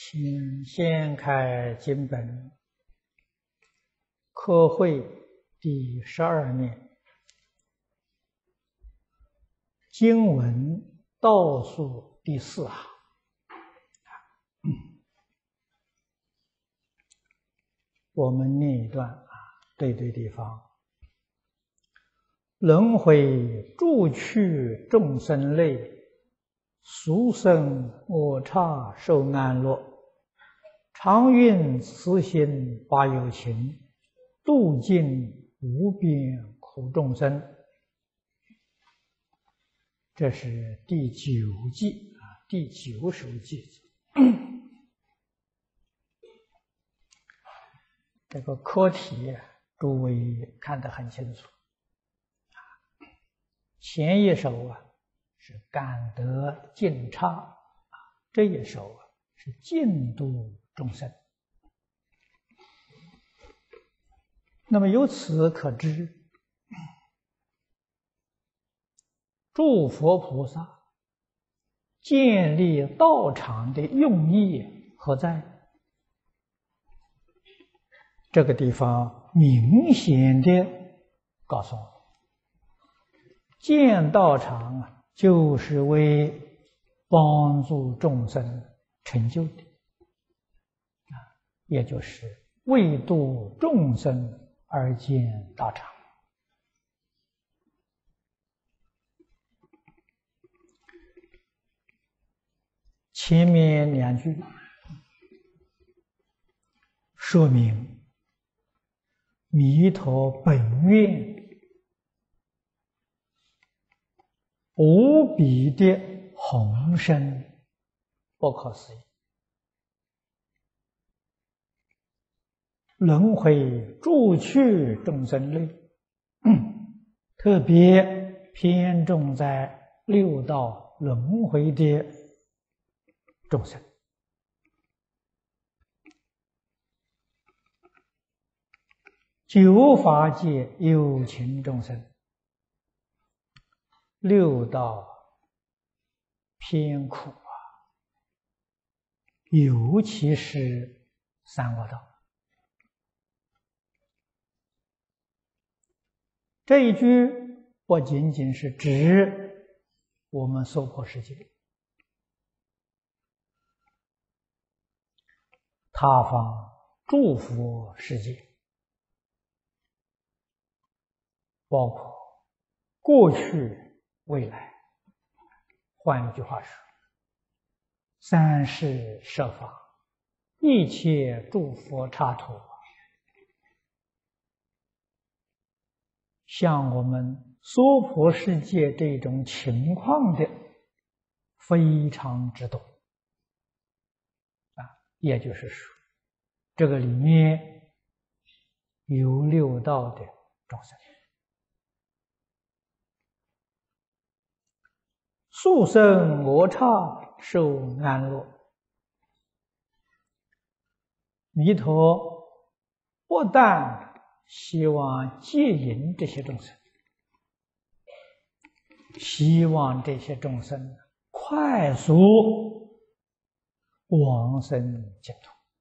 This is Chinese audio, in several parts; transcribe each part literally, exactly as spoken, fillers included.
请先开经本科会第十二面，经文倒数第四行。我们念一段啊，对对地方。轮回诸趣众生类，俗生我刹受安乐。常运慈心发有情，度尽无边苦众生。这是第九偈啊，第九首偈子。这个课题，诸位看得很清楚。前一首啊是感得尽刹啊，这一首啊是尽度众生。那么由此可知，诸佛菩萨建立道场的用意何在？这个地方明显的告诉我们，建道场啊，就是为帮助众生成就的啊，也就是为度众生而建道场。前面两句说明弥陀本愿无比的宏深不可思议，轮回诸趣众生类，特别偏重在六道轮回的众生。九法界有情众生，六道偏苦啊，尤其是三恶道。这一句不仅仅是指我们娑婆世界，他方诸佛世界，包括过去、未来。换一句话说，三世设法，一切诸佛刹土，像我们娑婆世界这种情况的非常之多啊，也就是说，这个里面有六道的众生。速生我刹受安乐，弥陀不但希望接引这些众生，希望这些众生快速往生净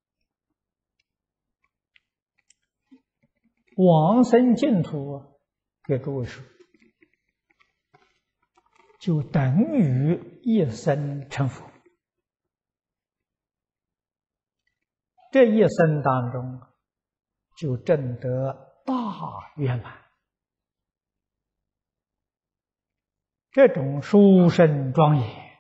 土。往生净土，给诸位说，就等于一生成佛。这一生当中，就证得大圆满。这种殊胜庄严，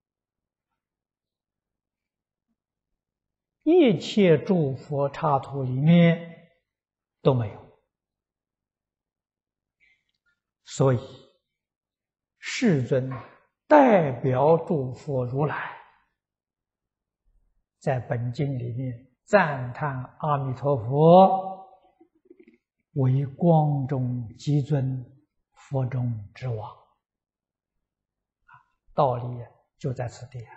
一切诸佛刹土里面都没有。所以世尊代表诸佛如来，在本经里面赞叹阿弥陀佛为光中极尊，佛中之王。道理就在此地啊。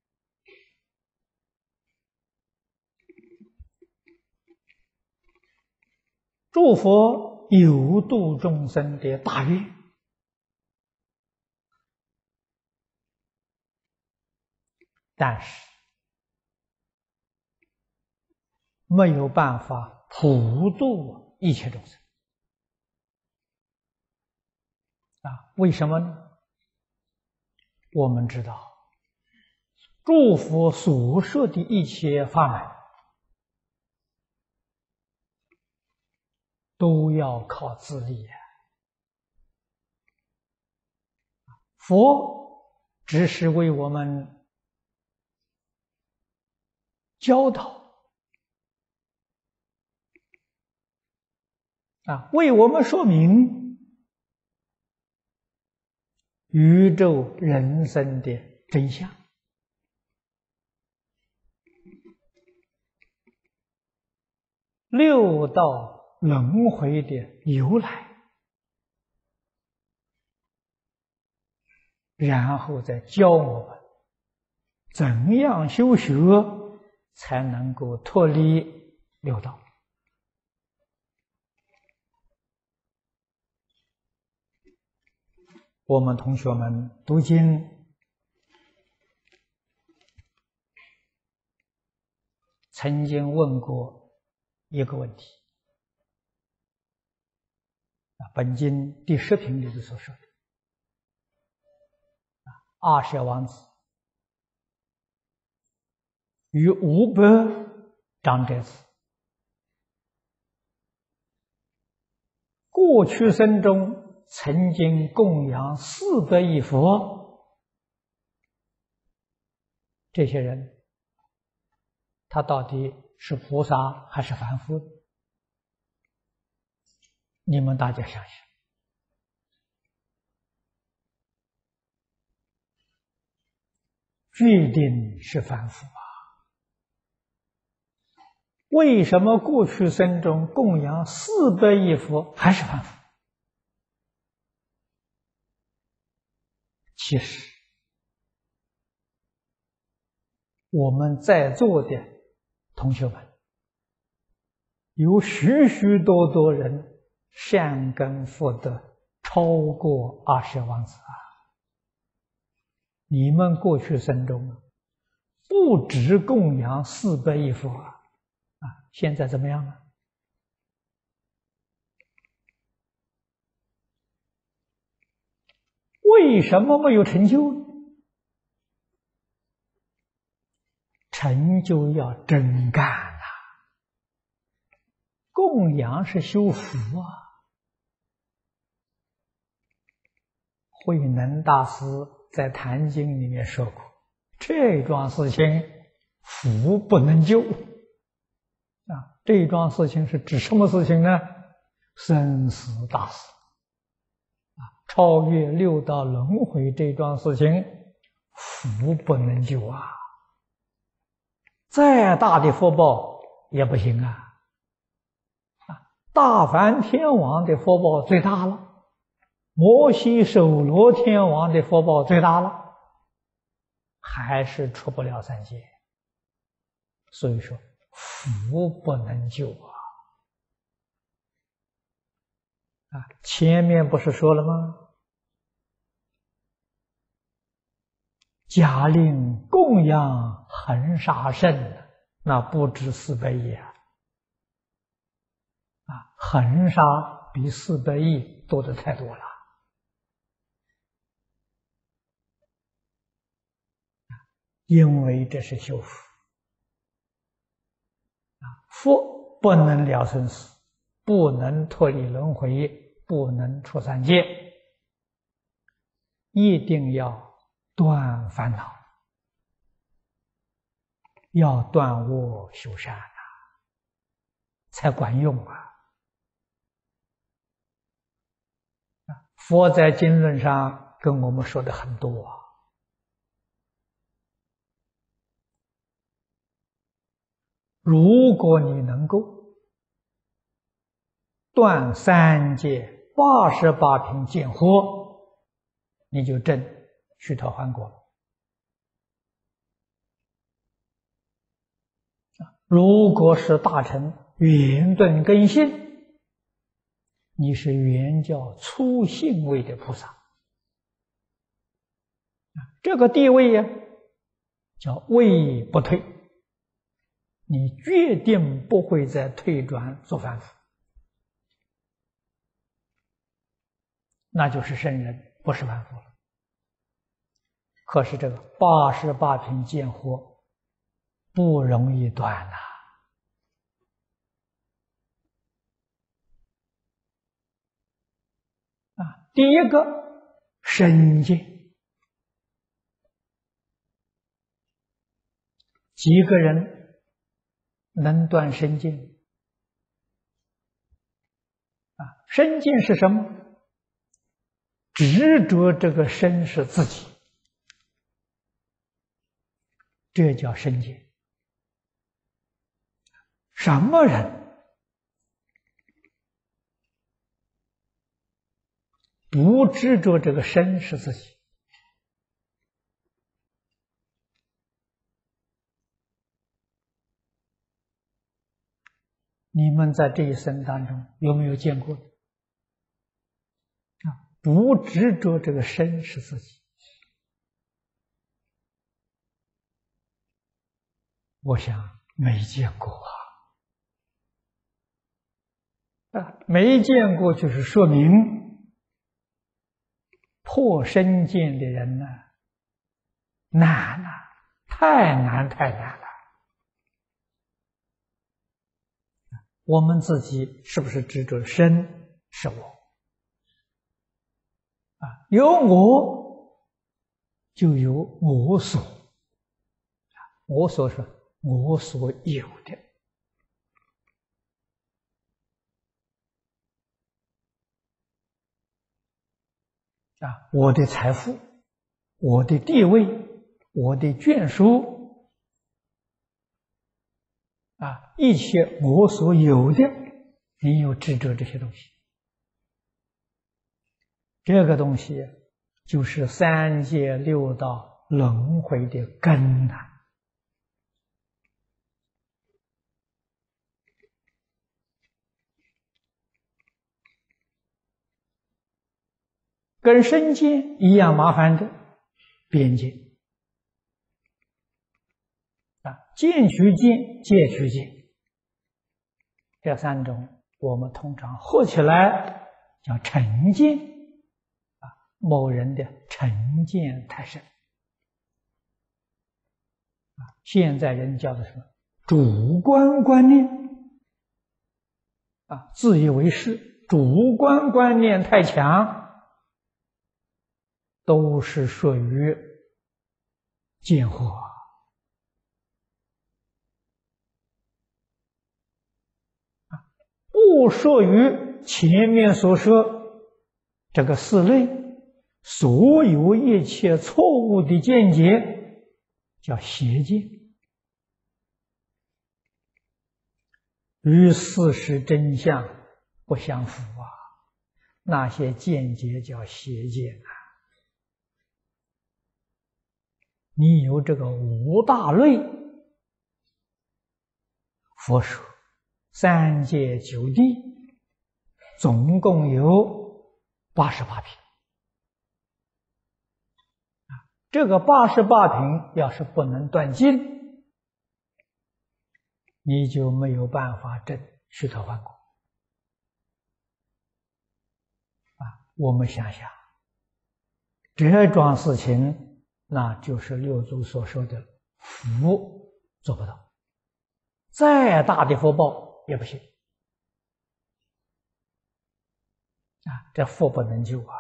诸佛有度众生的大愿，但是没有办法普度一切众生啊！为什么呢？我们知道，诸佛所说的一切法门，都要靠自力呀。佛只是为我们教导啊，为我们说明宇宙人生的真相。六道轮回的由来，然后再教我们怎样修学才能够脱离六道。我们同学们读经曾经问过一个问题啊，本经第十品里头所说的阿舍王子与五百长者子，过去生中曾经供养四百亿佛，这些人他到底是菩萨还是凡夫？你们大家想想，决定是凡夫啊！为什么过去生中供养四百亿佛还是凡夫？其实我们在座的同学们，有许许多多人善根福德超过阿舍王子啊！你们过去生中不止供养四百亿佛啊！啊，现在怎么样呢？为什么没有成就呢？成就要真干啊！供养是修福啊。慧能大师在《坛经》里面说过，这桩事情福不能救啊！这桩事情是指什么事情呢？生死大事啊，超越六道轮回这桩事情，福不能救啊！再大的福报也不行啊！啊，大梵天王的福报最大了，摩西首罗天王的福报最大了，还是出不了三界。所以说，福不能救啊！啊，前面不是说了吗？假令供养恒沙圣，那不止四百亿啊！啊，恒沙比四百亿多的太多了。因为这是修福啊，福不能了生死，不能脱离轮回，不能出三界，一定要断烦恼，要断恶修善啊，才管用啊！佛在经论上跟我们说的很多啊。如果你能够断三界八十八品见惑，你就证须陀洹果。如果是大乘圆顿根性，你是圆教初信位的菩萨，这个地位呀，叫位不退。 你决定不会再退转做凡夫，那就是圣人，不是凡夫了。可是这个八十八品见惑不容易断呐、啊！啊，第一个身见，几个人能断身见？啊，身见是什么？执着这个身是自己，这叫身见。什么人不执着这个身是自己？你们在这一生当中有没有见过？啊，不执着这个身是自己，我想没见过啊。啊，没见过就是说明破身见的人呢，难啊，太难太难了。我们自己是不是执着身是我？啊，有我就有我所，我所说我所有的。啊，我的财富，我的地位，我的眷属，啊，一切我所有的，你有执着这些东西，这个东西就是三界六道轮回的根呐、啊。跟身见一样麻烦的边界啊，见取见、戒取见，这三种我们通常合起来叫成见啊。某人的成见太深啊，现在人叫做什么？主观观念啊，自以为是，主观观念太强。都是属于见惑啊，不属于前面所说这个四类，所有一切错误的见解叫邪见，与事实真相不相符啊，那些见解叫邪见啊。你有这个五大类，佛说三界九地总共有八十八品啊。这个八十八品要是不能断尽，你就没有办法证须陀洹果啊。我们想想，这桩事情。那就是六祖所说的福做不到，再大的福报也不行啊，这福不能救啊！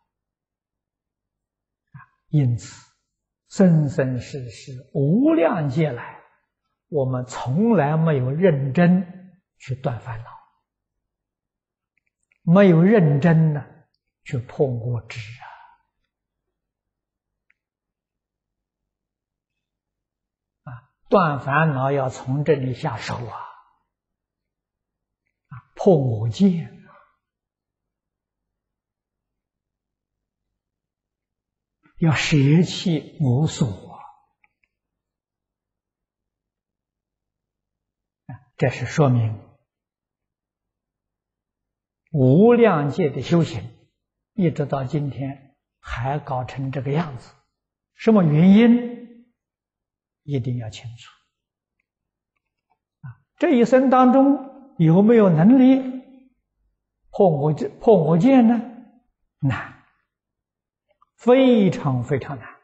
啊，因此生生世世无量劫来，我们从来没有认真去断烦恼，没有认真的去破我执啊。断烦恼要从这里下手啊！啊，破我见，要舍弃我所啊！这是说明无量劫的修行，一直到今天还搞成这个样子，什么原因？一定要清楚这一生当中有没有能力破我破我戒呢？难，非常非常难。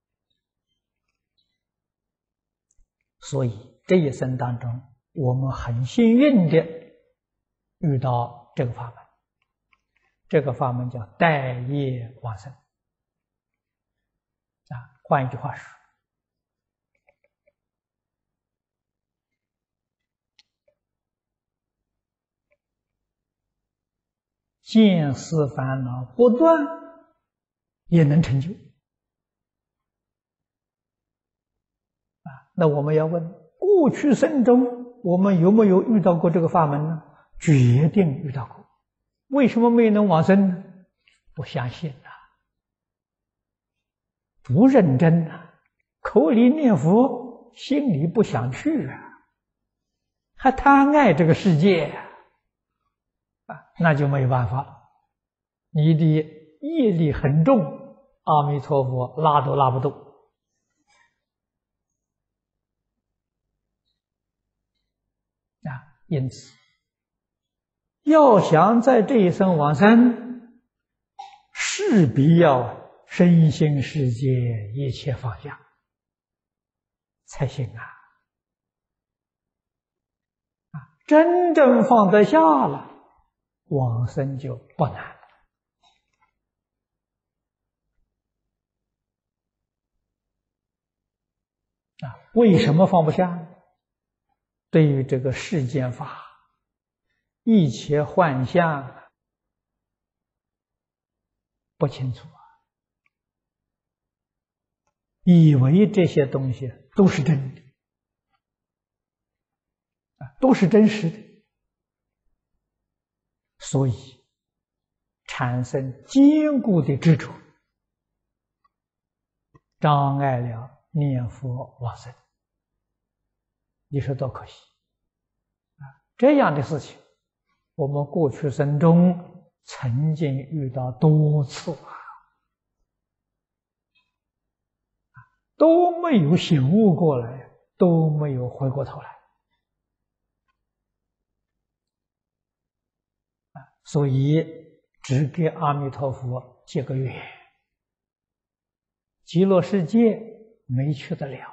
所以这一生当中，我们很幸运的遇到这个法门。这个法门叫待业往生。啊，换一句话说，见思烦恼不断，也能成就。啊，那我们要问，过去生中我们有没有遇到过这个法门呢？决定遇到过。为什么没能往生呢？不相信啊，不认真啊，口里念佛，心里不想去啊，还贪爱这个世界啊，那就没有办法了。你的业力很重，阿弥陀佛拉都拉不动。啊，因此要想在这一生往生，势必要身心世界一切放下才行啊！啊，真正放得下了，往生就不难了。啊，为什么放不下呢？对于这个世间法，一切幻象不清楚啊，以为这些东西都是真的，啊，都是真实的，所以产生坚固的执着，障碍了念佛往生。你说多可惜啊！这样的事情，我们过去生中曾经遇到多次啊，都没有醒悟过来，都没有回过头来啊，所以只给阿弥陀佛结个缘，极乐世界没去得了。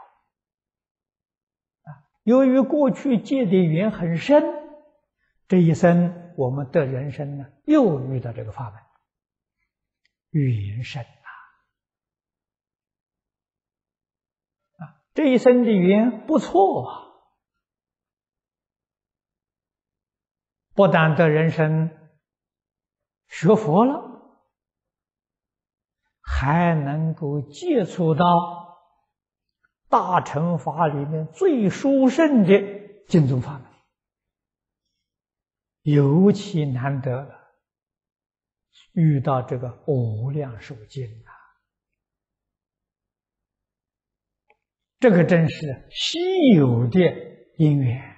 由于过去结的缘很深，这一生我们的人生呢，又遇到这个法门，缘深啊！啊，这一生的缘不错啊，不但得人生学佛了，还能够接触到大乘法里面最殊胜的净宗法门，尤其难得了，遇到这个无量寿经啊，这个真是稀有的因缘，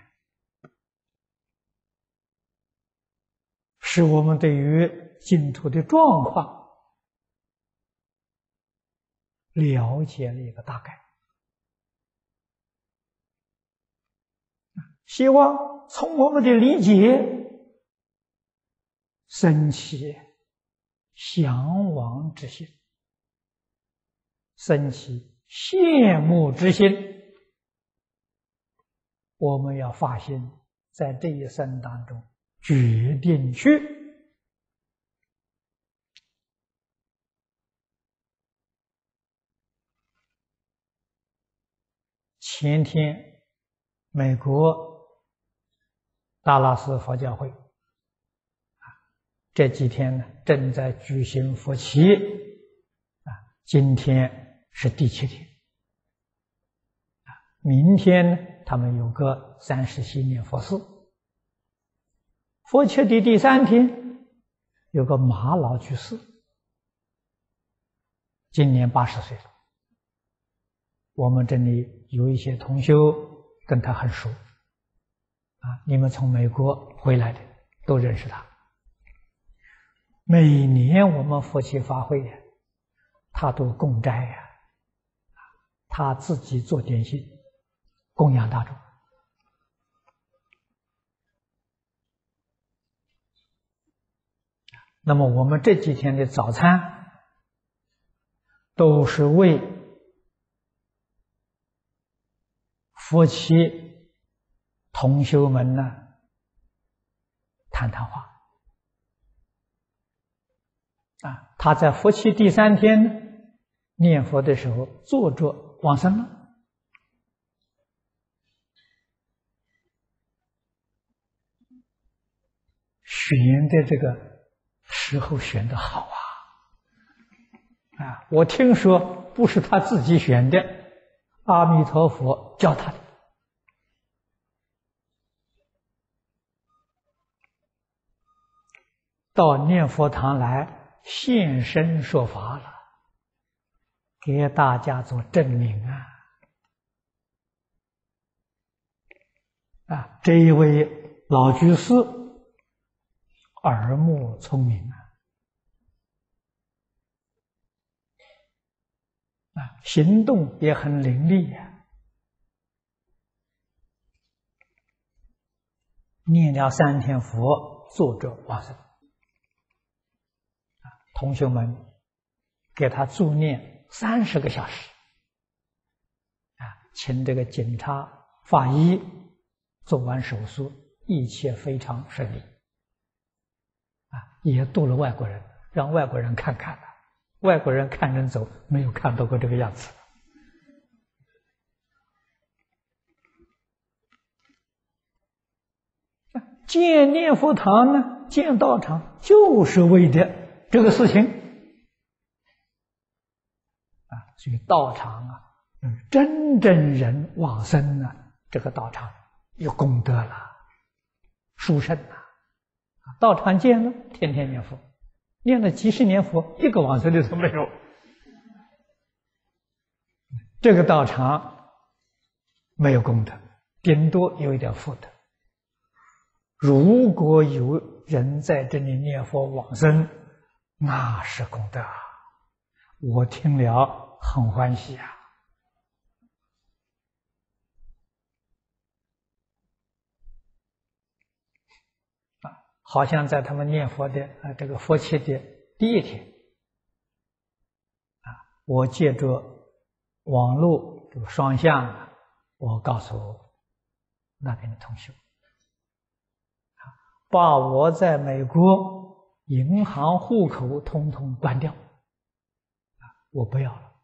使我们对于净土的状况了解了一个大概。希望从我们的理解生起向往之心，生起羡慕之心。我们要发心，在这一生当中决定去前天美国达拉斯佛教会啊，这几天呢正在举行佛七啊，今天是第七天啊，明天呢他们有个三十七念佛事，佛七的第三天有个马老居士，今年八十岁了。我们这里有一些同修跟他很熟啊，你们从美国回来的都认识他。每年我们佛七法会呀，他都供斋呀，他自己做点心供养大众。 那么我们这几天的早餐都是为夫妻同修们呢谈谈话啊。他在夫妻第三天念佛的时候坐着往生了。选的这个时候选的好啊！啊，我听说不是他自己选的，阿弥陀佛教他的。到念佛堂来现身说法了，给大家做证明啊！啊，这一位老居士耳目聪明啊，啊，行动也很伶俐呀。念了三天佛，坐着往生。啊，同学们给他助念三十个小时。啊，请这个警察、法医做完手术，一切非常顺利。啊，也度了外国人，让外国人看看了。外国人看人走，没有看到过这个样子。建念佛堂呢，建道场，就是为的这个事情。啊，所以道场啊，真正人往生呢，这个道场有功德了，殊胜了。道场建了，天天念佛，念了几十年佛，一个往生的都没有。这个道场没有功德，顶多有一点福德。如果有人在这里念佛往生，那是功德啊！我听了很欢喜啊。好像在他们念佛的呃这个佛期的第一天，啊，我借着网络这个双向啊，我告诉那边的同学，啊，把我在美国银行户口统统关掉，啊，我不要了，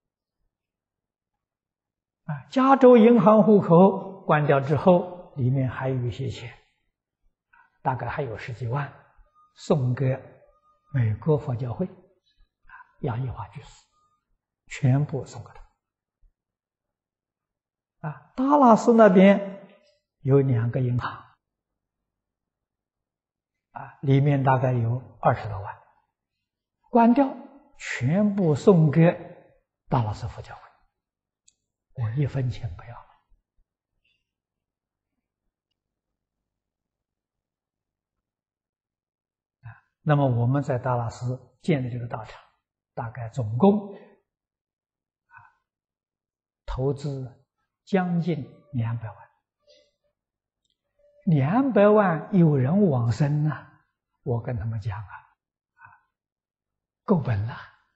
啊，加州银行户口关掉之后，里面还有一些钱。大概还有十几万，送给美国佛教会，啊，杨益华居士，全部送给他。啊，达拉斯那边有两个银行，啊，里面大概有二十多万，关掉，全部送给达拉斯佛教会，我一分钱不要了。那么我们在达拉斯建的这个道场，大概总共啊投资将近两百万，两百万有人往生啊！我跟他们讲啊，啊，够本了。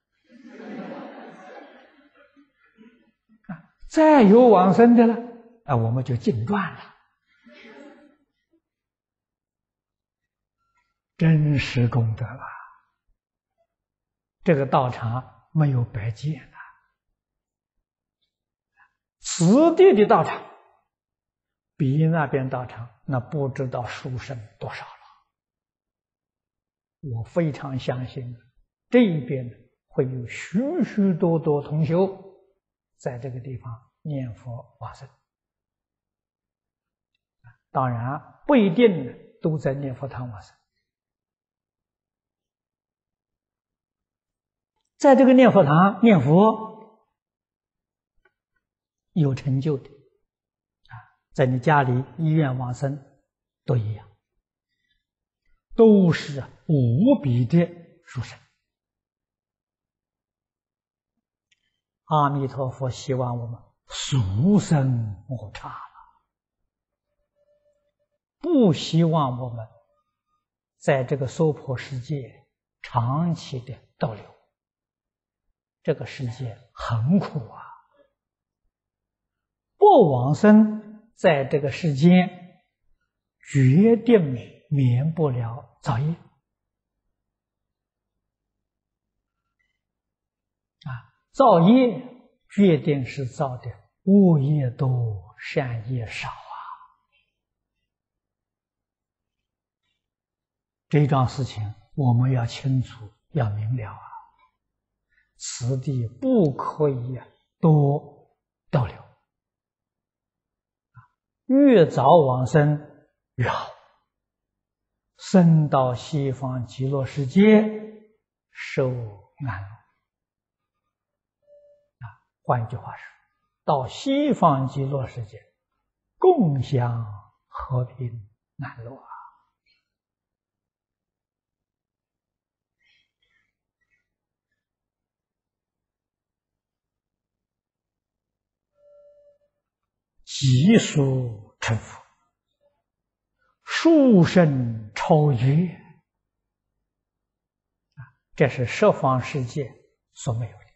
啊，再有往生的了，啊，我们就净赚了。真实功德了，这个道场没有白建啊！此地的道场比那边道场那不知道殊胜多少了。我非常相信这一边会有许许多多同修在这个地方念佛往生。当然不一定都在念佛堂往生。在这个念佛堂念佛有成就的啊，在你家里、医院往生都一样，都是无比的殊胜。阿弥陀佛希望我们殊胜莫差了，不希望我们在这个娑婆世界长期的逗留。这个世界很苦啊！不往生在这个世间，决定免不了造业啊！造业决定是造的恶业多，善业少啊！这桩事情我们要清楚，要明了啊！此地不可以多逗留，越早往生越好。生到西方极乐世界，受安乐。啊，换句话说，到西方极乐世界，共享和平安乐啊！极速成佛，殊胜超越，这是十方世界所没有的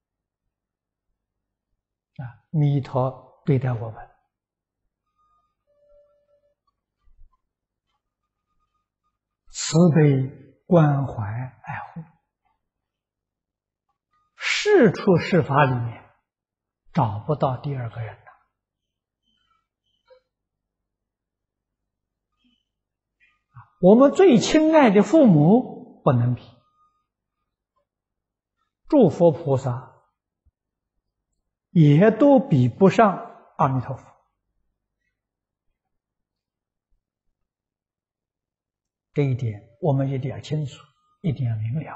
啊！弥陀对待我们，慈悲关怀爱护，世出世法里面找不到第二个人了。我们最亲爱的父母不能比，诸佛菩萨也都比不上阿弥陀佛。这一点我们一定要清楚，一定要明了。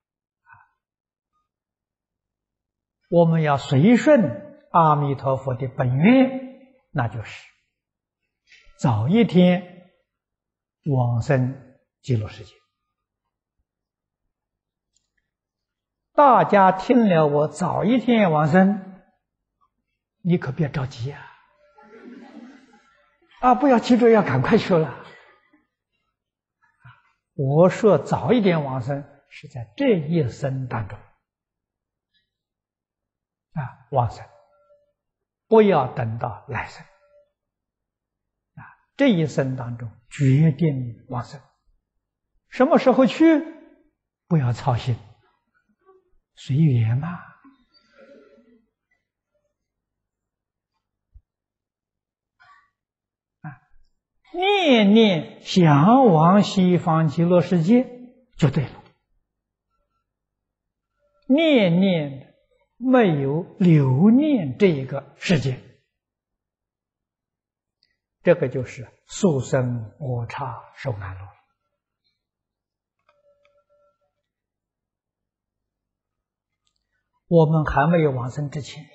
我们要随顺阿弥陀佛的本愿，那就是早一天往生极乐世界。大家听了我早一天往生，你可别着急啊！啊，不要急着要赶快去了。我说早一点往生，是在这一生当中啊往生，不要等到来生。这一生当中决定往生，什么时候去不要操心，随缘嘛。啊，念念向往西方极乐世界就对了，念念没有留念这一个世界，这个就是速生我刹受安乐。我们还没有往生之前，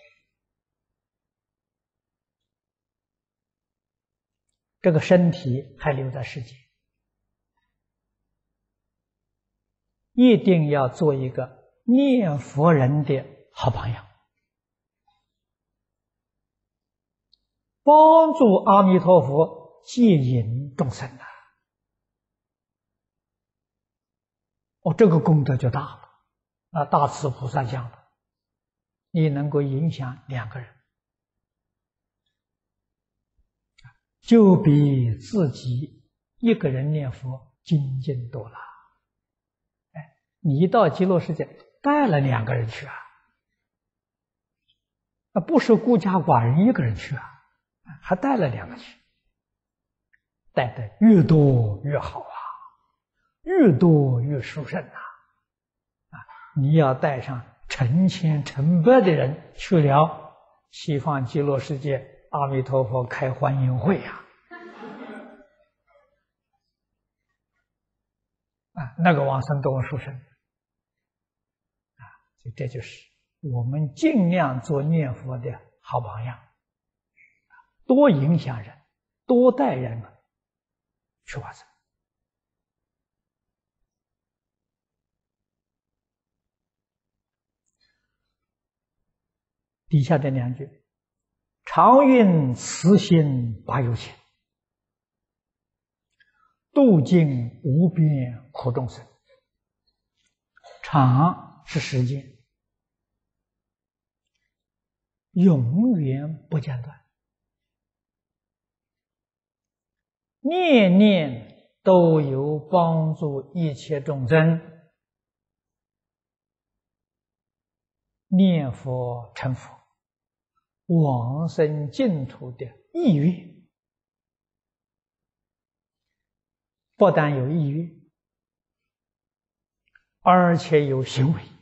这个身体还留在世界，一定要做一个念佛人的好榜样，帮助阿弥陀佛接引众生啊！哦，这个功德就大了啊！大慈菩萨讲了，你能够影响两个人，就比自己一个人念佛精进多了。哎，你到极乐世界带了两个人去啊，那不是孤家寡人一个人去啊，还带了两个去，带的越多越好啊，越多越殊胜啊！啊，你要带上成千成百的人去了西方极乐世界，阿弥陀佛开欢迎会呀！啊，那个往生多殊胜啊！所以这就是我们尽量做念佛的好榜样，多影响人，多带人去往生。底下这两句：常运慈心拔有情，度尽无边苦众生。 常是时间，永远不间断，念念都有帮助一切众生念佛成佛、往生净土的意愿。不但有意愿，而且有行为。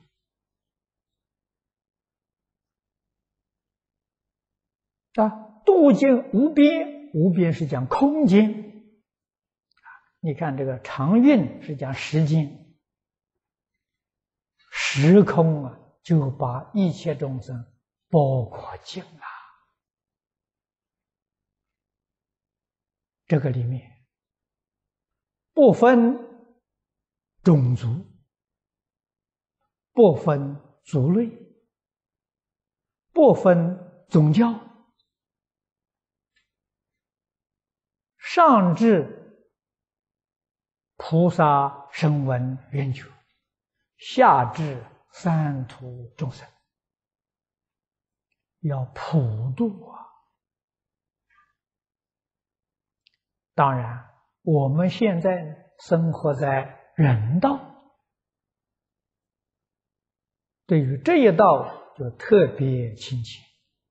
啊，度尽无边，无边是讲空间。你看这个常运是讲时间，时空啊，就把一切众生包括尽了。这个里面不分种族，不分族类，不分宗教，上至菩萨声闻缘觉，下至三途众生，要普度啊！当然，我们现在生活在人道，对于这一道就特别亲切，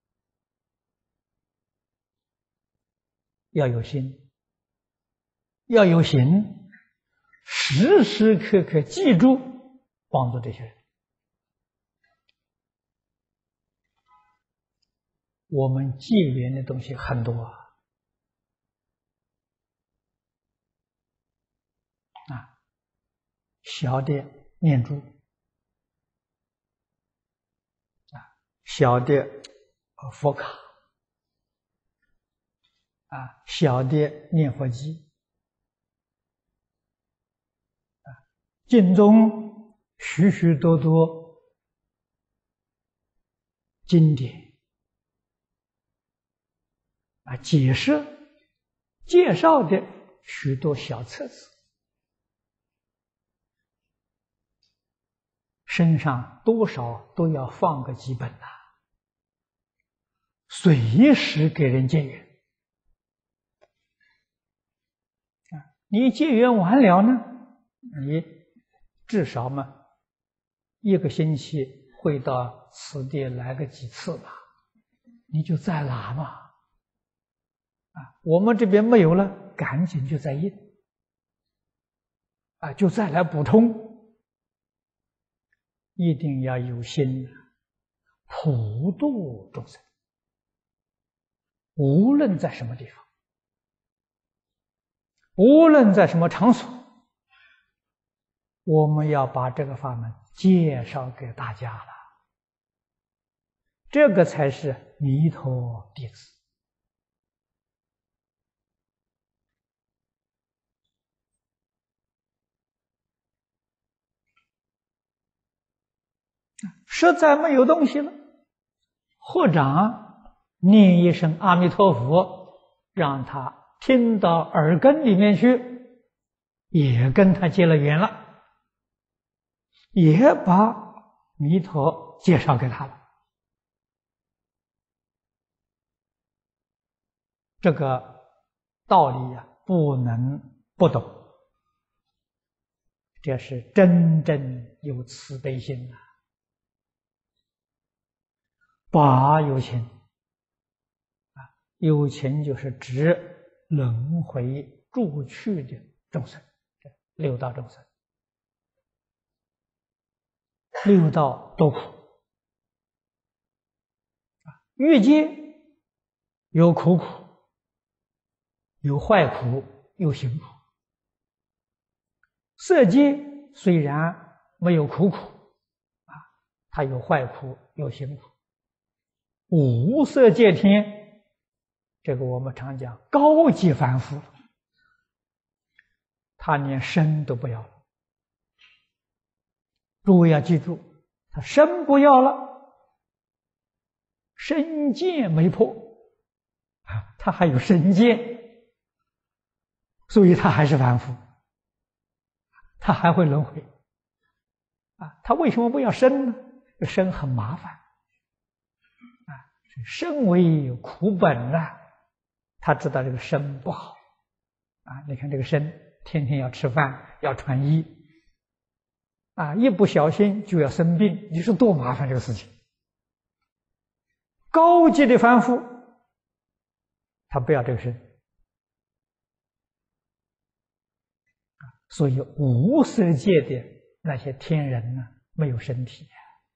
要有心，要有行，时时刻刻记住帮助这些人。我们结缘的东西很多啊，啊，小的念珠，啊，小的佛卡，啊，小的念佛机，啊，经中许许多多经典啊，解释介绍的许多小册子，身上多少都要放个几本呐，随时给人结缘。啊，你结缘完了呢，你至少嘛一个星期会到此地来个几次吧，你就再拿嘛。啊，我们这边没有了，赶紧就再印，啊，就再来补充，一定要有心普度众生，无论在什么地方，无论在什么场所，我们要把这个法门介绍给大家了，这个才是弥陀弟子。实在没有东西了，或者念一声阿弥陀佛，让他听到耳根里面去，也跟他结了缘了，也把弥陀介绍给他了。这个道理呀，不能不懂，这是真正有慈悲心啊。把有情啊，有情就是指轮回住去的众生，六道众生，六道多苦啊，欲界有苦苦，有坏苦，有行苦；色界虽然没有苦苦啊，它有坏苦，有行苦。无色界天，这个我们常讲高级凡夫，他连身都不要了。诸位要记住，他身不要了，身见没破，他还有身见，所以他还是凡夫，他还会轮回。 啊，他为什么不要生呢？生很麻烦啊，生为苦本呐、啊，他知道这个生不好啊。你看这个生天天要吃饭，要穿衣啊，一不小心就要生病，你说多麻烦这个事情。高级的凡夫，他不要这个生。所以无色界的那些天人呢，没有身体。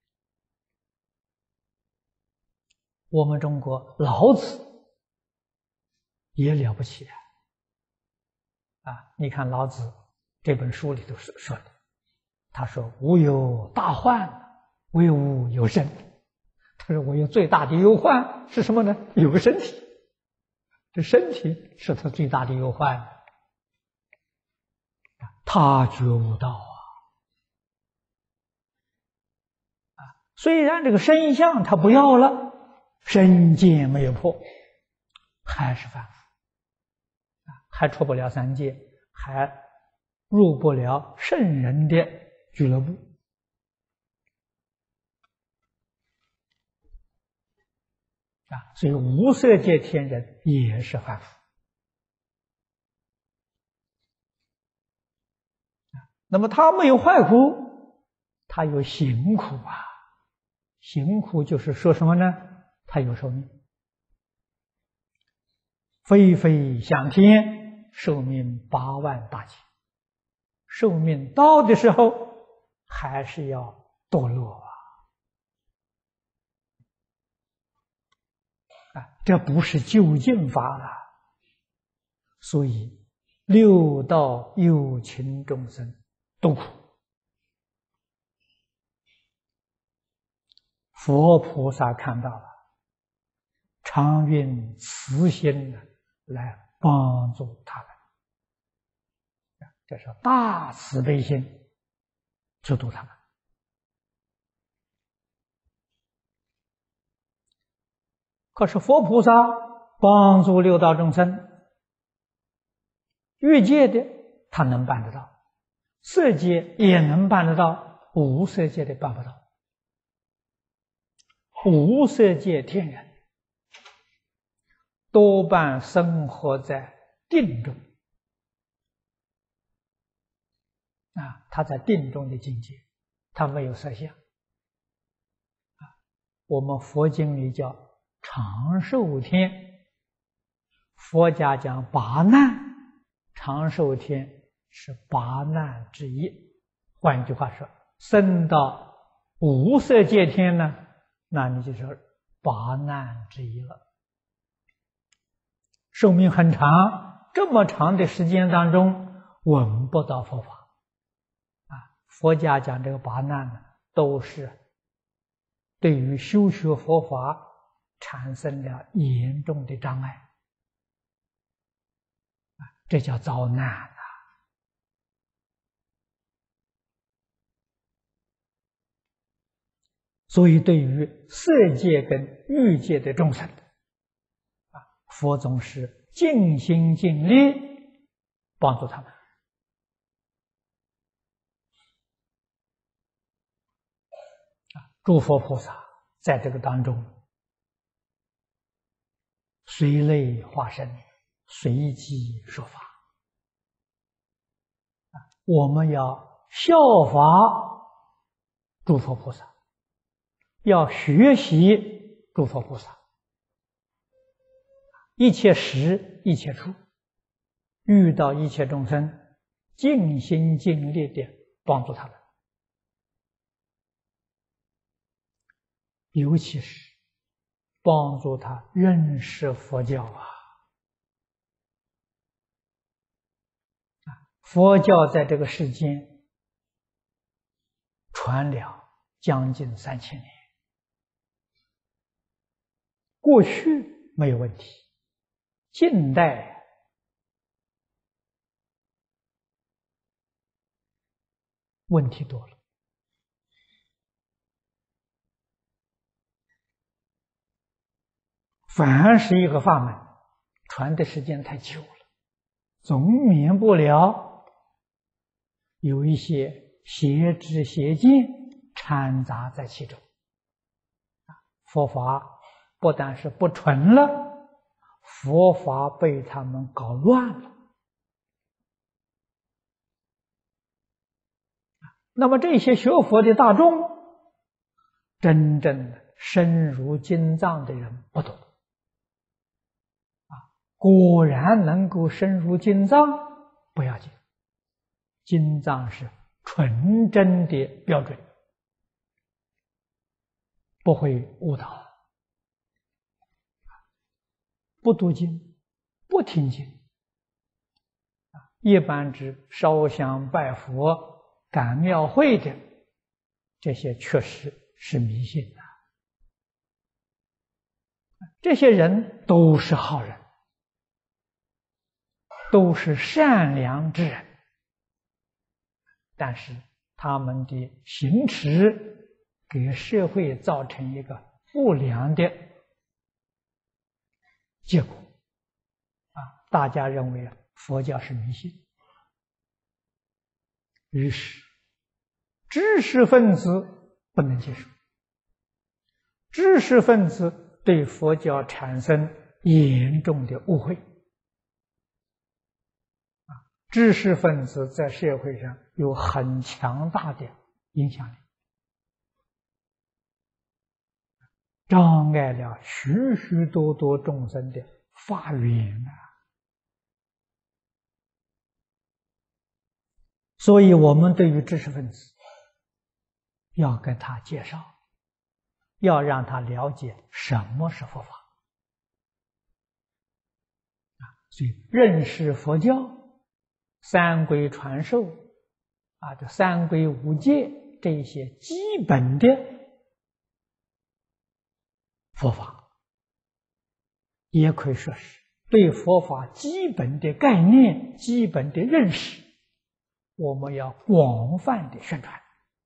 我们中国老子也了不起啊！啊，你看老子这本书里头说说的，他说：“吾有大患，惟吾有身。”他说：“我有最大的忧患是什么呢？有个身体。这身体是他最大的忧患。”他觉悟道啊！啊，虽然这个身相他不要了，身见没有破，还是凡夫啊，还出不了三界，还入不了圣人的俱乐部啊。所以无色界天人也是凡夫。那么他没有坏苦，他有行苦啊。行苦就是说什么呢？他有寿命，飞飞向天，寿命八万大劫。寿命到的时候，还是要堕落啊！啊，这不是究竟法了。所以六道有情众生都苦，佛菩萨看到了，常运慈心来帮助他们，这是大慈悲心救度他们。可是佛菩萨帮助六道众生，欲界的他能办得到，色界也能办得到，无色界的办不到。无色界天人多半生活在定中啊，他在定中的境界，他没有色相啊。我们佛经里叫长寿天，佛家讲八难，长寿天是八难之一。换一句话说，升到无色界天呢，那你就是八难之一了。寿命很长，这么长的时间当中闻不到佛法啊。佛家讲这个八难呢，都是对于修学佛法产生了严重的障碍啊，这叫遭难啊。所以对于色界跟欲界的众生啊，佛总是尽心尽力帮助他们啊。诸佛菩萨在这个当中随类化身，随机说法啊。我们要效法诸佛菩萨，要学习诸佛菩萨，一切时一切处，遇到一切众生，尽心尽力的帮助他们，尤其是帮助他认识佛教啊！佛教在这个世间传了将近三千年，过去没有问题，近代问题多了。凡是一个法门传的时间太久了，总免不了有一些邪知邪见掺杂在其中。佛法不但是不纯了，佛法被他们搞乱了。那么这些学佛的大众，真正的深入经藏的人不多啊。果然能够深入经藏不要紧，经藏是纯真的标准，不会误导。不读经，不听经，一般指烧香拜佛、赶庙会的，这些确实是迷信的。这些人都是好人，都是善良之人，但是他们的行持给社会造成一个不良的结果啊！大家认为佛教是迷信，于是知识分子不能接受，知识分子对佛教产生严重的误会。知识分子在社会上有很强大的影响力，障碍了许许多多众生的发愿啊！所以我们对于知识分子要跟他介绍，要让他了解什么是佛法啊！所以认识佛教、三皈传授啊，这三皈五戒这些基本的佛法，也可以说是对佛法基本的概念、基本的认识，我们要广泛的宣传。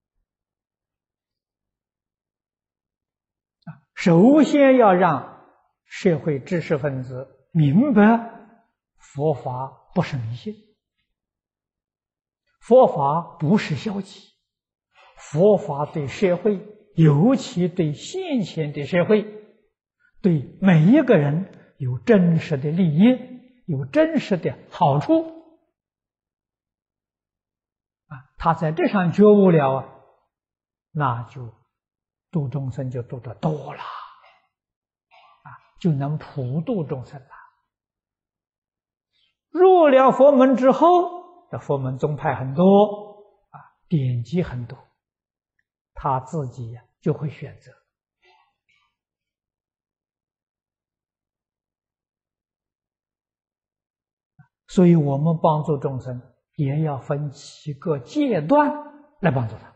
首先要让社会知识分子明白，佛法不是迷信，佛法不是消极，佛法对社会，尤其对现前的社会，对每一个人有真实的利益，有真实的好处啊！他在这上觉悟了啊，那就度众生就度得多了啊，就能普度众生了。入了佛门之后，这佛门宗派很多啊，典籍很多，他自己呀就会选择。所以我们帮助众生也要分几个阶段来帮助他。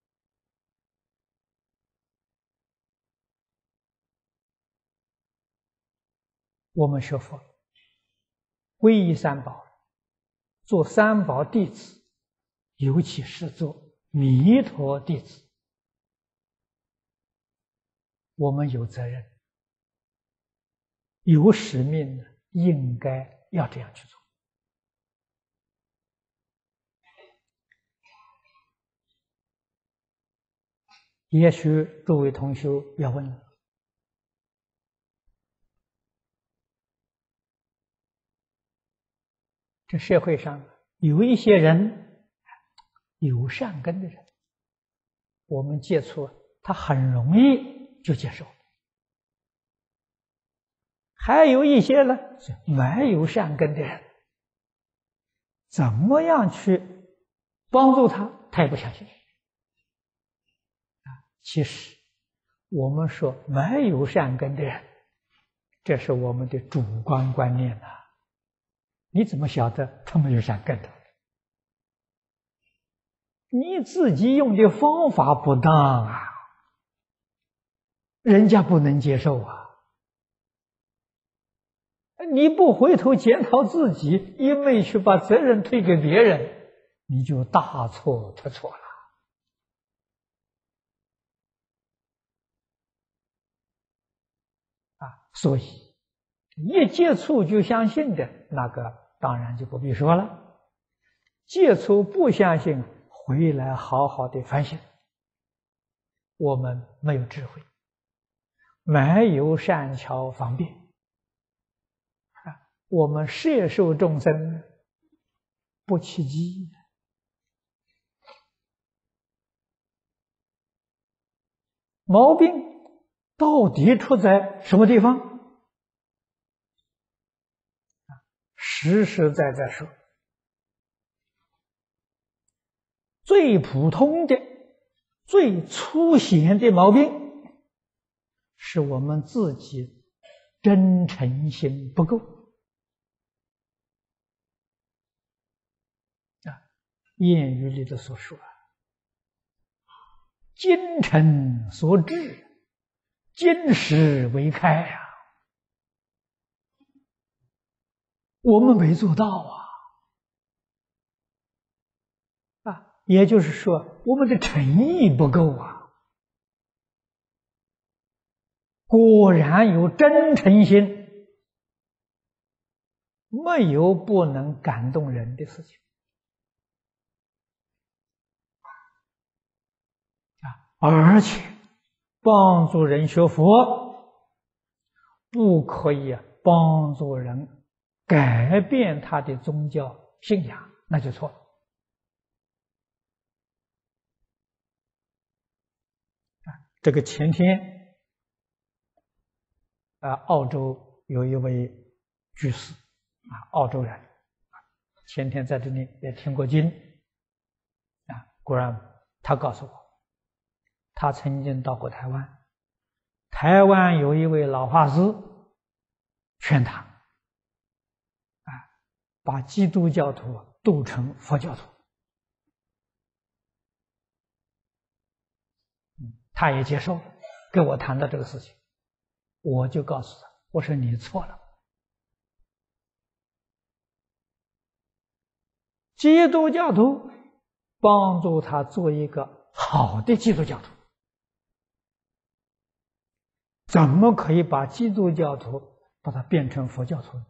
我们学佛皈依三宝，做三宝弟子，尤其是做弥陀弟子，我们有责任、有使命，应该要这样去做。也许诸位同学要问了，这社会上有一些人有善根的人，我们接触他很容易就接受，还有一些呢是没有善根的人，怎么样去帮助他，他也不相信。其实我们说没有善根的人，这是我们的主观观念呐、啊。你怎么晓得他没有善根的？你自己用的方法不当啊，人家不能接受啊。你不回头检讨自己，一味去把责任推给别人，你就大错特错了。啊，所以一接触就相信的那个，当然就不必说了。接触不相信， 回来好好的反省。我们没有智慧，没有善巧方便啊，我们摄受众生不契机，毛病到底出在什么地方？实实在在说，最普通的、最粗显的毛病，是我们自己真诚心不够啊。谚语里头所说，精诚所至，金石为开啊。我们没做到啊！啊，也就是说，我们的诚意不够啊。果然有真诚心，没有不能感动人的事情啊！而且帮助人学佛，不可以帮助人改变他的宗教信仰，那就错了。这个前天啊，澳洲有一位居士啊，澳洲人，前天在这里也听过经啊，果然他告诉我，他曾经到过台湾，台湾有一位老法师劝他把基督教徒渡成佛教徒，他也接受了，跟我谈到这个事情，我就告诉他，我说你错了，基督教徒帮助他做一个好的基督教徒，怎么可以把基督教徒把他变成佛教徒呢？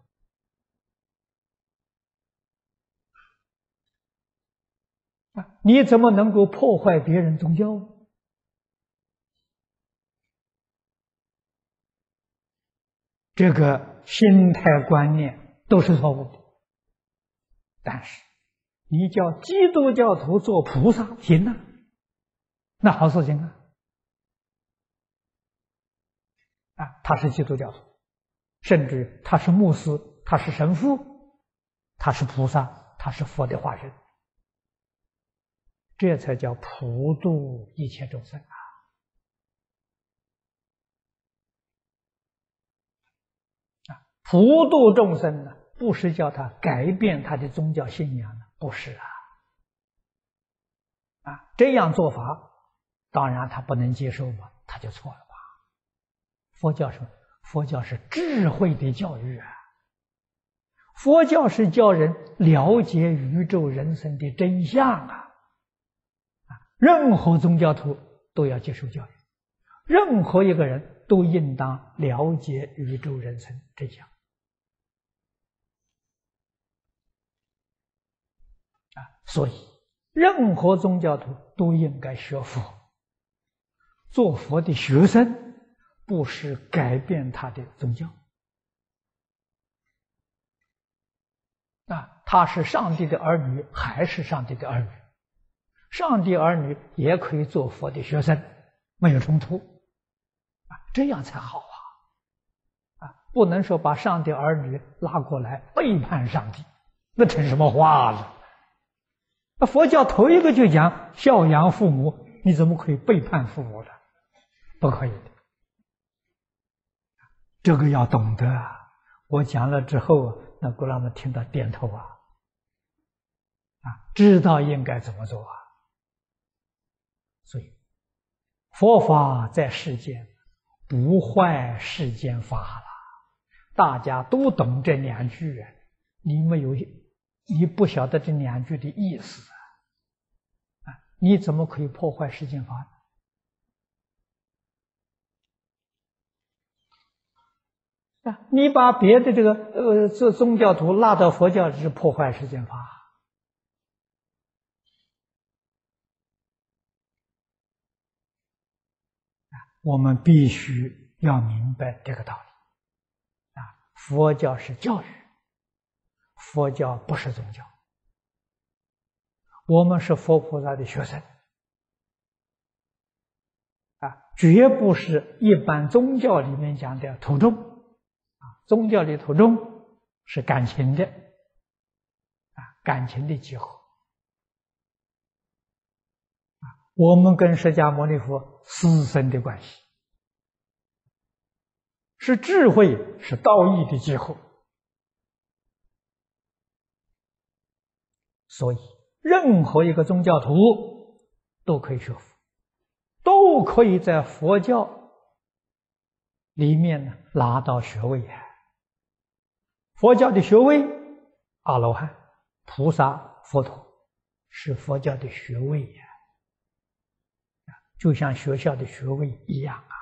你怎么能够破坏别人宗教？这个心态观念都是错误的。但是你叫基督教徒做菩萨行啊，那好事情啊！啊，他是基督教徒，甚至他是牧师，他是神父，他是菩萨，他是佛的化身。这才叫普度一切众生啊！啊，普度众生呢，不是叫他改变他的宗教信仰呢，不是啊！啊，这样做法，当然他不能接受吧，他就错了吧？佛教什么？佛教是智慧的教育啊！佛教是教人了解宇宙人生的真相啊！任何宗教徒都要接受教育，任何一个人都应当了解宇宙人生真相啊！所以，任何宗教徒都应该学佛，做佛的学生，不是改变他的宗教啊！他是上帝的儿女，还是上帝的儿女？上帝儿女也可以做佛的学生，没有冲突啊，这样才好啊！啊，不能说把上帝儿女拉过来背叛上帝，那成什么话了？那佛教头一个就讲孝养父母，你怎么可以背叛父母呢？不可以的，这个要懂得啊！我讲了之后，那姑娘们听到点头啊，啊，知道应该怎么做啊！所以，佛法在世间不坏世间法了。大家都懂这两句，你没有，你不晓得这两句的意思啊！你怎么可以破坏世间法呢？啊，你把别的这个呃这宗教徒拉到佛教是破坏世间法。 我们必须要明白这个道理啊！佛教是教育，佛教不是宗教。我们是佛菩萨的学生啊，绝不是一般宗教里面讲的徒众啊。宗教的徒众是感情的啊，感情的结合啊。我们跟释迦牟尼佛师生的关系，是智慧，是道义的结合。所以，任何一个宗教徒都可以学佛，都可以在佛教里面呢拿到学位呀。佛教的学位，阿罗汉、菩萨、佛陀是佛教的学位呀，就像学校的学位一样啊。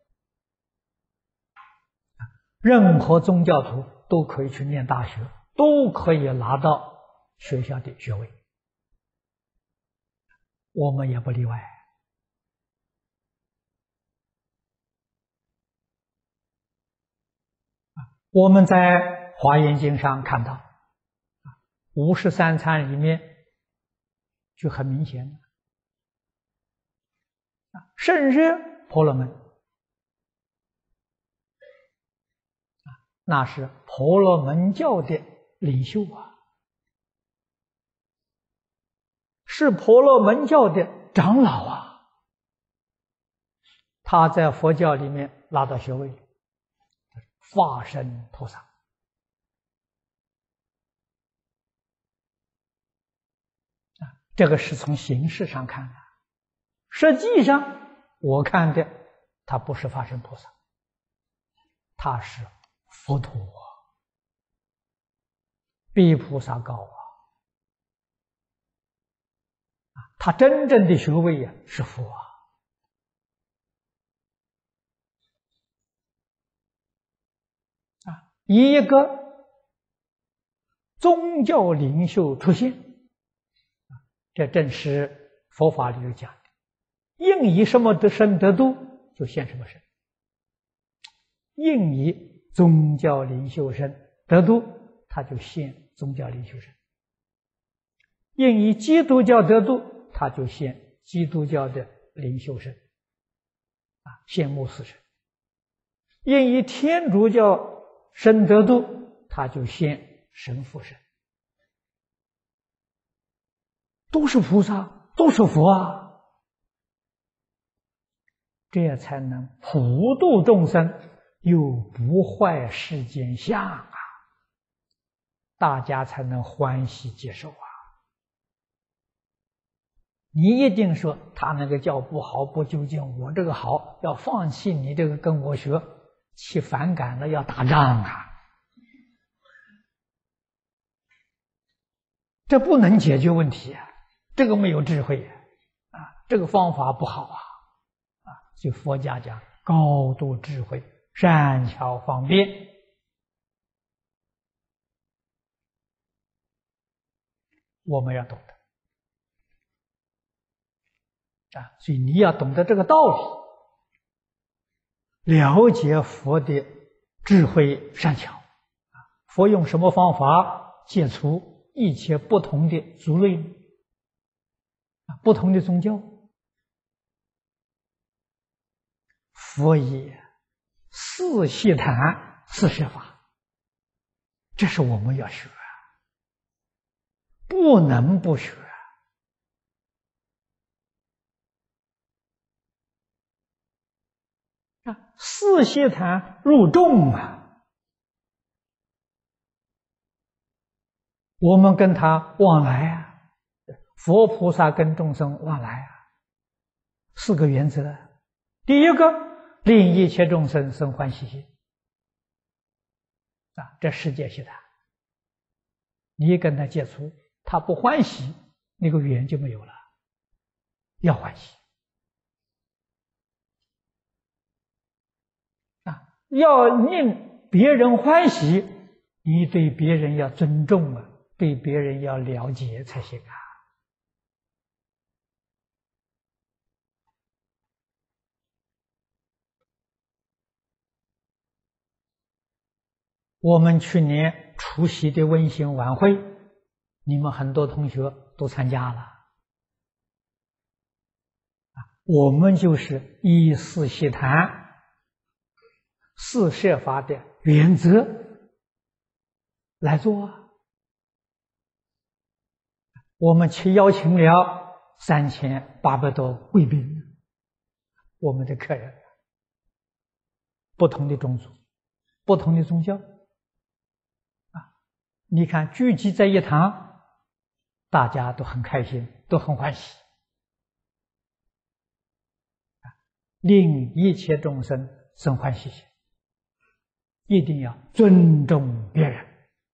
任何宗教徒都可以去念大学，都可以拿到学校的学位，我们也不例外。我们在《华严经》上看到，五十三参里面就很明显了，圣热婆罗门，那是婆罗门教的领袖啊，是婆罗门教的长老啊，他在佛教里面拿到学位，化身菩萨。这个是从形式上看的，实际上我看的他不是化身菩萨，他是佛陀啊，比菩萨高啊。他真正的学位啊是佛啊。啊，一个宗教领袖出现，这正是佛法里有讲的，应以什么得生得度，就现什么身。应以宗教领袖身得度，他就现宗教领袖身；应以基督教得度，他就现基督教的领袖身，啊，现牧师身；应以天主教身得度，他就现神父身。都是菩萨，都是佛啊，这才能普度众生，又不坏世间相啊，大家才能欢喜接受啊。你一定说他那个教不好不究竟，我这个好，要放弃你这个跟我学，起反感了，要打仗啊，这不能解决问题啊。这个没有智慧啊，这个方法不好啊，啊，所以佛家讲高度智慧，善巧方便，我们要懂得啊，所以你要懂得这个道理，了解佛的智慧善巧啊，佛用什么方法解除一切不同的族类，不同的宗教，佛以四悉檀四摄法，这是我们要学，不能不学啊！四悉檀入众啊，我们跟他往来啊。佛菩萨跟众生往来啊，四个原则。第一个，令一切众生生欢喜心啊，这世界悉檀，你跟他接触，他不欢喜，那个缘就没有了，要欢喜啊，要令别人欢喜，你对别人要尊重啊，对别人要了解才行啊。 我们去年出席的温馨晚会，你们很多同学都参加了。我们就是依四悉檀、四摄法的原则来做啊。我们去邀请了三千八百多贵宾，我们的客人，不同的种族，不同的宗教啊，你看聚集在一堂，大家都很开心，都很欢喜，令一切众生生欢喜心，一定要尊重别人。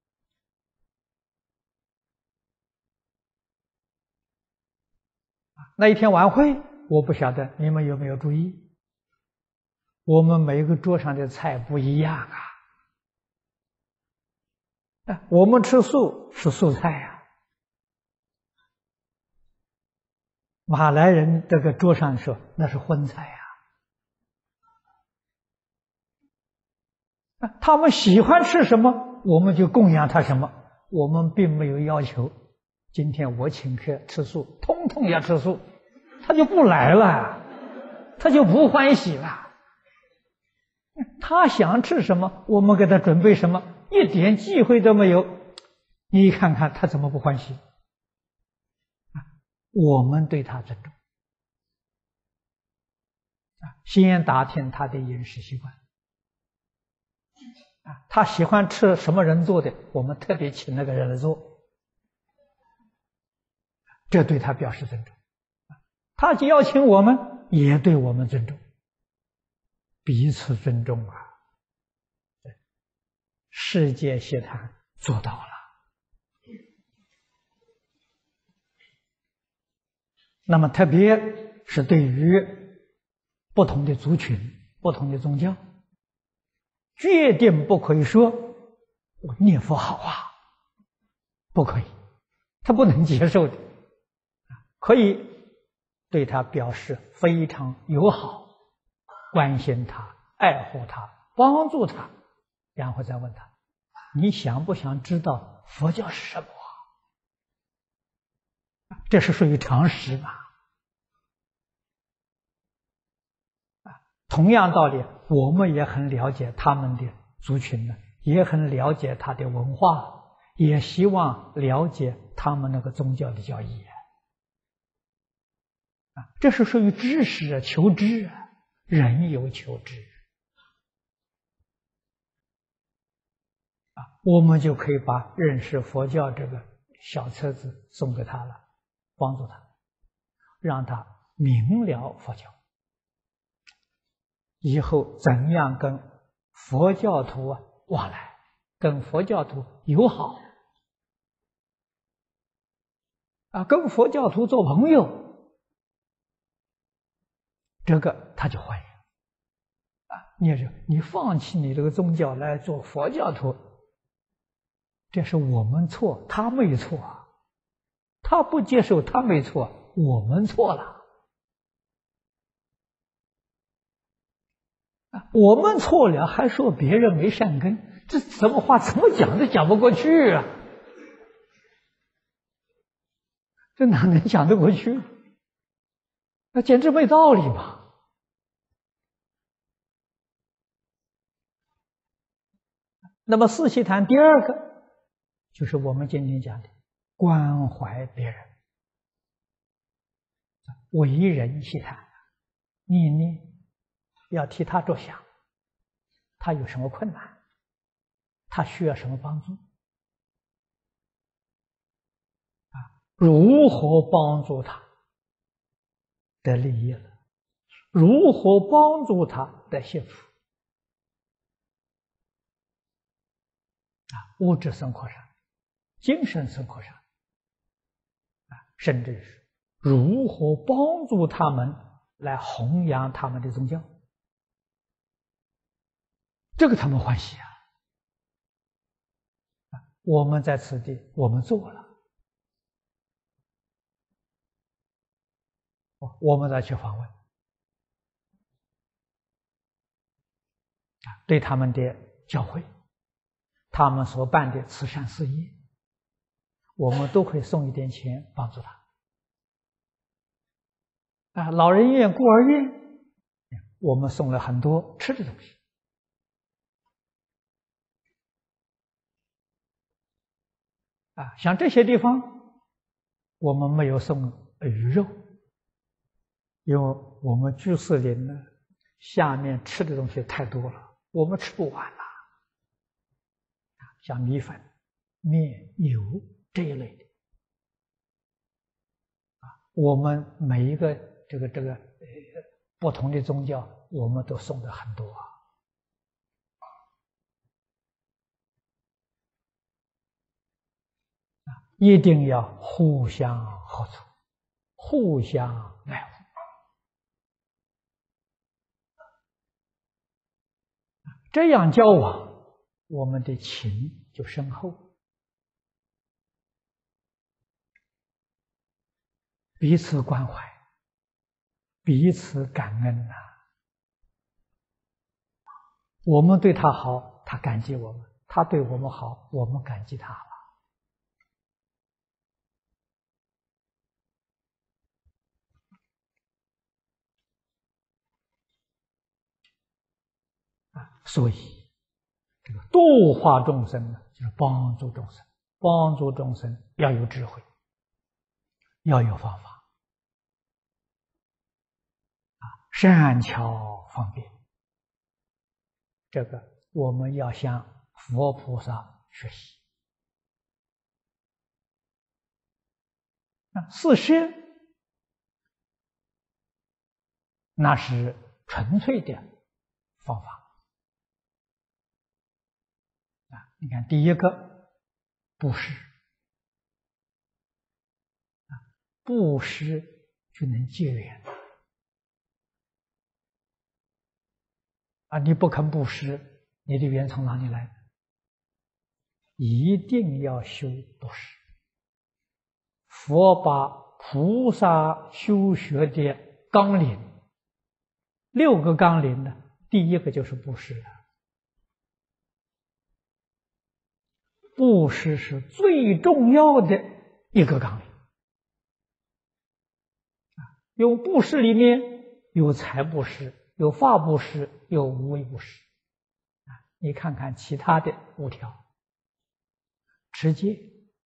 那一天晚会，我不晓得你们有没有注意，我们每个桌上的菜不一样啊。我们吃素是素菜呀，马来人这个桌上说那是荤菜呀。他们喜欢吃什么，我们就供养他什么，我们并没有要求。今天我请客吃素，通通要吃素，他就不来了，他就不欢喜了。他想吃什么，我们给他准备什么，一点忌讳都没有。你看看他怎么不欢喜？我们对他尊重，先打听他的饮食习惯。他喜欢吃什么人做的，我们特别请那个人来做，这对他表示尊重。他邀请我们，也对我们尊重，彼此尊重啊！世界协谈做到了。那么特别是对于不同的族群、不同的宗教，决定不可以说我念佛好啊，不可以，他不能接受的。可以对他表示非常友好，关心他，爱护他，帮助他，然后再问他，你想不想知道佛教是什么？这是属于常识嘛。同样道理，我们也很了解他们的族群呢，也很了解他的文化，也希望了解他们那个宗教的教义啊，这是属于知识啊，求知啊，人有求知啊，我们就可以把认识佛教这个小册子送给他了，帮助他，让他明了佛教，以后怎样跟佛教徒啊往来，跟佛教徒友好啊，跟佛教徒做朋友，这个他就欢迎啊。你说你放弃你这个宗教来做佛教徒，这是我们错，他没错，他不接受他没错，我们错了。我们错了，还说别人没善根，这什么话怎么讲都讲不过去啊！这哪能讲得过去？那简直没道理嘛！那么四悉檀第二个，就是我们今天讲的关怀别人，为人悉檀，念念要替他着想，他有什么困难，他需要什么帮助啊？如何帮助他得利益了？如何帮助他得幸福啊？物质生活上、精神生活上啊，甚至是如何帮助他们来弘扬他们的宗教，这个他们欢喜啊！我们在此地，我们做了，我们再去访问，对他们的教诲他们所办的慈善事业，我们都可以送一点钱帮助他。啊，老人院、孤儿院，我们送了很多吃的东西。啊，像这些地方，我们没有送鱼肉，因为我们居士林呢，下面吃的东西太多了，我们吃不完了。像米粉、面、油这一类的，啊，我们每一个这个这个呃不同的宗教，我们都送的很多啊。一定要互相合作，互相爱护，这样交往，我们的情就深厚，彼此关怀，彼此感恩呐、啊。我们对他好，他感激我们；他对我们好，我们感激他了。所以，这个度化众生呢，就是帮助众生。帮助众生要有智慧，要有方法，啊，善巧方便。这个我们要向佛菩萨学习。那四摄，那是纯粹的方法。你看，第一个布施，布施就能结缘啊！你不肯布施，你的缘从哪里来？一定要修布施。佛把菩萨修学的纲领，六个纲领呢，第一个就是布施。布施是最重要的一个纲领。有布施里面有财布施，有法布施，有无为布施。你看看其他的五条，持戒、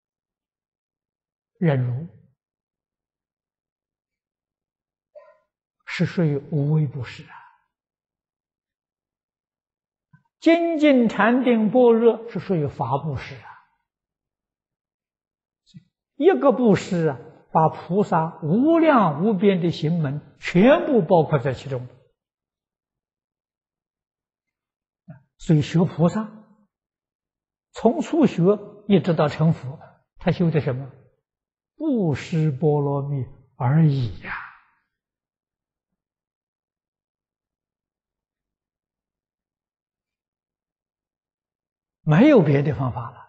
忍辱是属于无为布施啊。精进禅定般若是属于法布施啊。一个布施啊，把菩萨无量无边的行门全部包括在其中。所以学菩萨，从初学一直到成佛，他修的什么？布施波罗蜜而已呀、啊。没有别的方法了。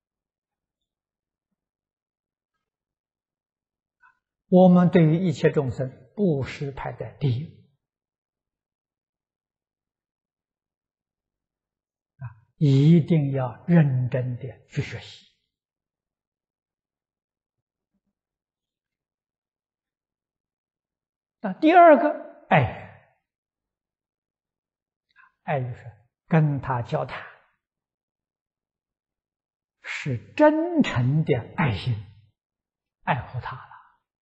我们对于一切众生，布施排在第一啊，一定要认真的去学习。那第二个爱语，爱语是跟他交谈，是真诚的爱心，爱护他了。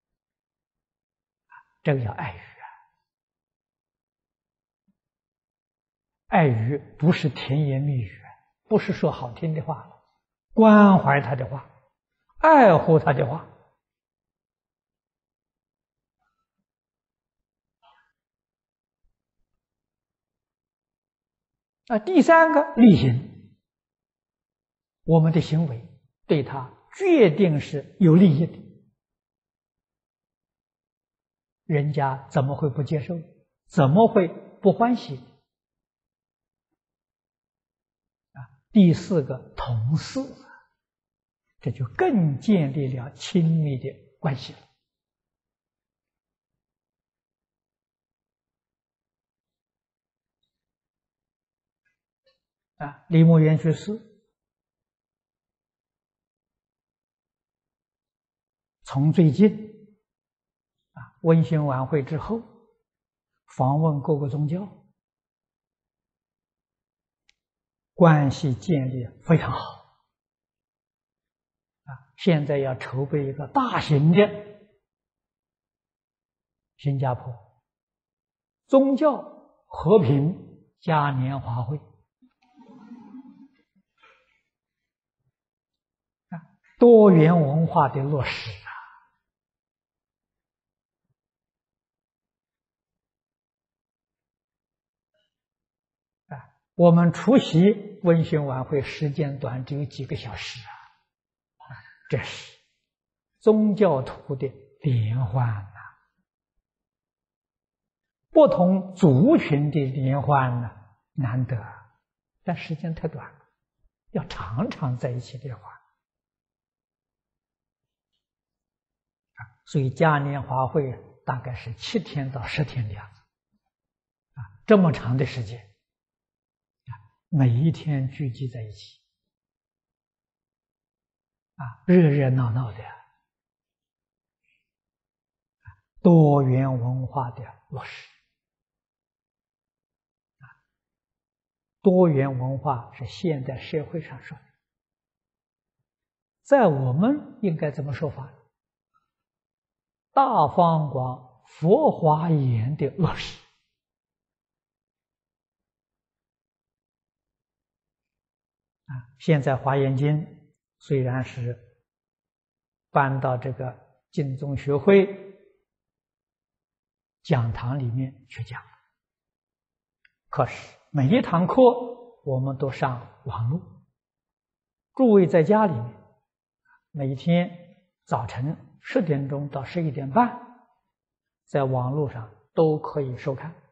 这个叫爱语啊。爱语不是甜言蜜语，不是说好听的话，关怀他的话，爱护他的话。啊，第三个利行，我们的行为对他决定是有利益的，人家怎么会不接受？怎么会不欢喜？啊，第四个同事，这就更建立了亲密的关系了。啊，李牧原居士从最近啊温馨晚会之后，访问各个宗教，关系建立非常好啊！现在要筹备一个大型的新加坡宗教和平嘉年华会啊，多元文化的落实啊！啊，我们出席温馨晚会时间短，只有几个小时啊！啊，这是宗教徒的联欢呐、啊，不同族群的联欢呢、啊，难得，但时间太短了，要常常在一起联欢。所以嘉年华会大概是七天到十天的样子，啊，这么长的时间，啊，每一天聚集在一起，啊，热热闹闹的，多元文化的落实，啊，多元文化是现代社会上说的，在我们应该怎么说法？大方广佛华严的落实啊！现在《华严经》虽然是搬到这个净宗学会讲堂里面去讲，可是每一堂课我们都上网络，诸位在家里面，每天早晨十点钟到十一点半，在网络上都可以收看。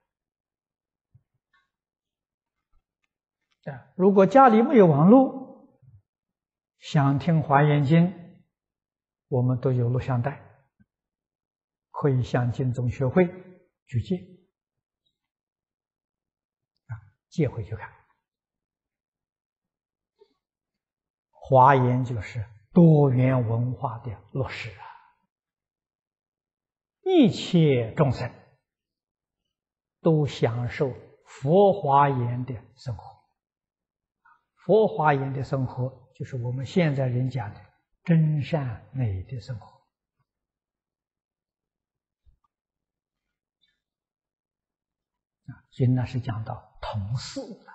如果家里没有网络，想听《华严经》，我们都有录像带，可以向净宗学会举借，啊，借回去看。华严就是多元文化的落实啊！一切众生都享受佛华严的生活。佛华严的生活，就是我们现在人讲的真善美的生活。啊，所以那是讲到同事了。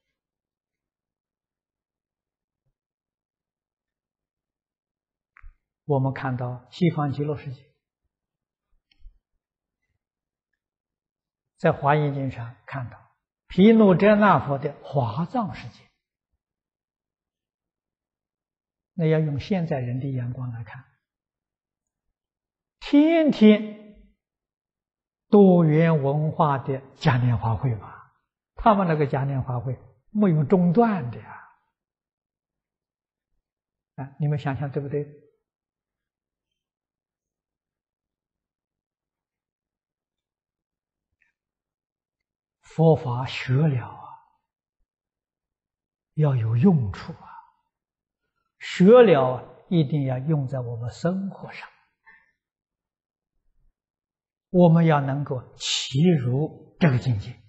我们看到西方极乐世界，在华严经上看到毗卢遮那佛的华藏世界。那要用现在人的眼光来看，天天多元文化的嘉年华会嘛，他们那个嘉年华会没有中断的呀！啊，你们想想对不对？佛法学了啊，要有用处啊。学了一定要用在我们生活上，我们要能够契入这个境界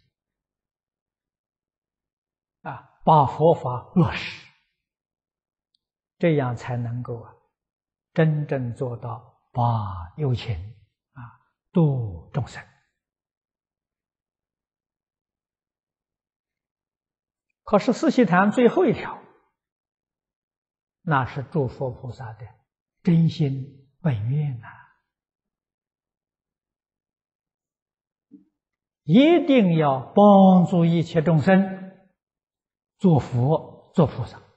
啊，把佛法落实，这样才能够啊真正做到把有情啊度众生。可是四悉檀最后一条，那是诸佛菩萨的真心本愿呐、啊，一定要帮助一切众生做佛做菩萨啊，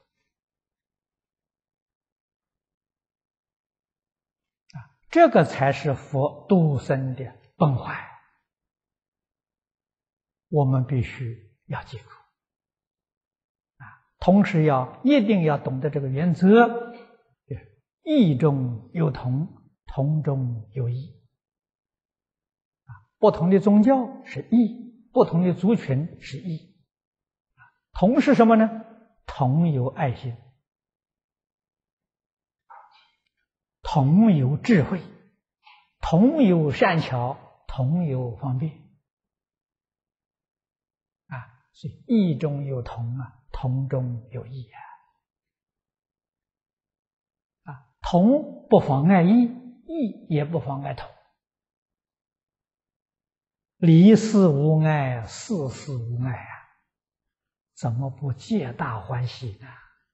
这个才是佛度生的本怀，我们必须要记住。同时要一定要懂得这个原则，异中有同，同中有异。不同的宗教是异，不同的族群是异。同是什么呢？同有爱心， 同有智慧，同有善巧，同有方便啊，所以异中有同啊，同中有异啊，啊，同不妨碍异，异也不妨碍同。离事无碍，事事无碍啊，怎么不皆大欢喜呢？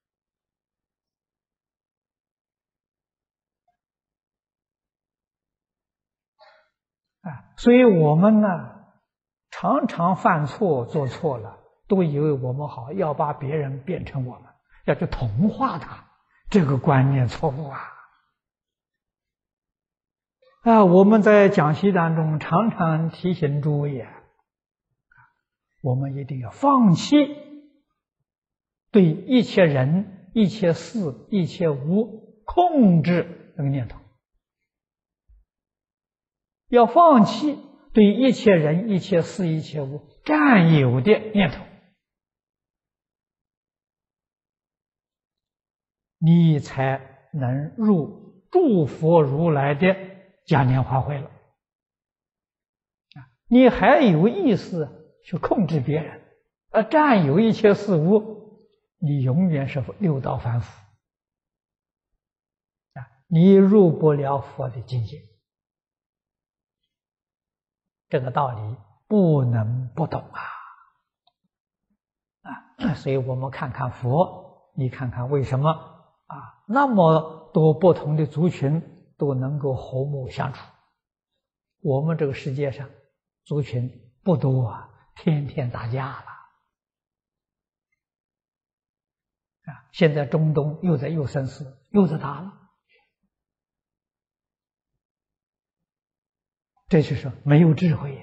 啊，所以我们呢，常常犯错，做错了，都以为我们好，要把别人变成我们，要去同化他，这个观念错误啊！啊，我们在讲习当中常常提醒诸位啊，我们一定要放弃对一切人、一切事、一切物控制那个念头，要放弃对一切人、一切事、一切物占有的念头，你才能入诸佛如来的嘉年华会了。啊，你还有意识去控制别人，而占有一切事物，你永远是六道凡夫啊，你入不了佛的境界。这个道理不能不懂啊！啊，所以我们看看佛，你看看为什么啊，那么多不同的族群都能够和睦相处。我们这个世界上族群不多啊，天天打架了啊！现在中东又在又生事，又在打了。这就是没有智慧呀！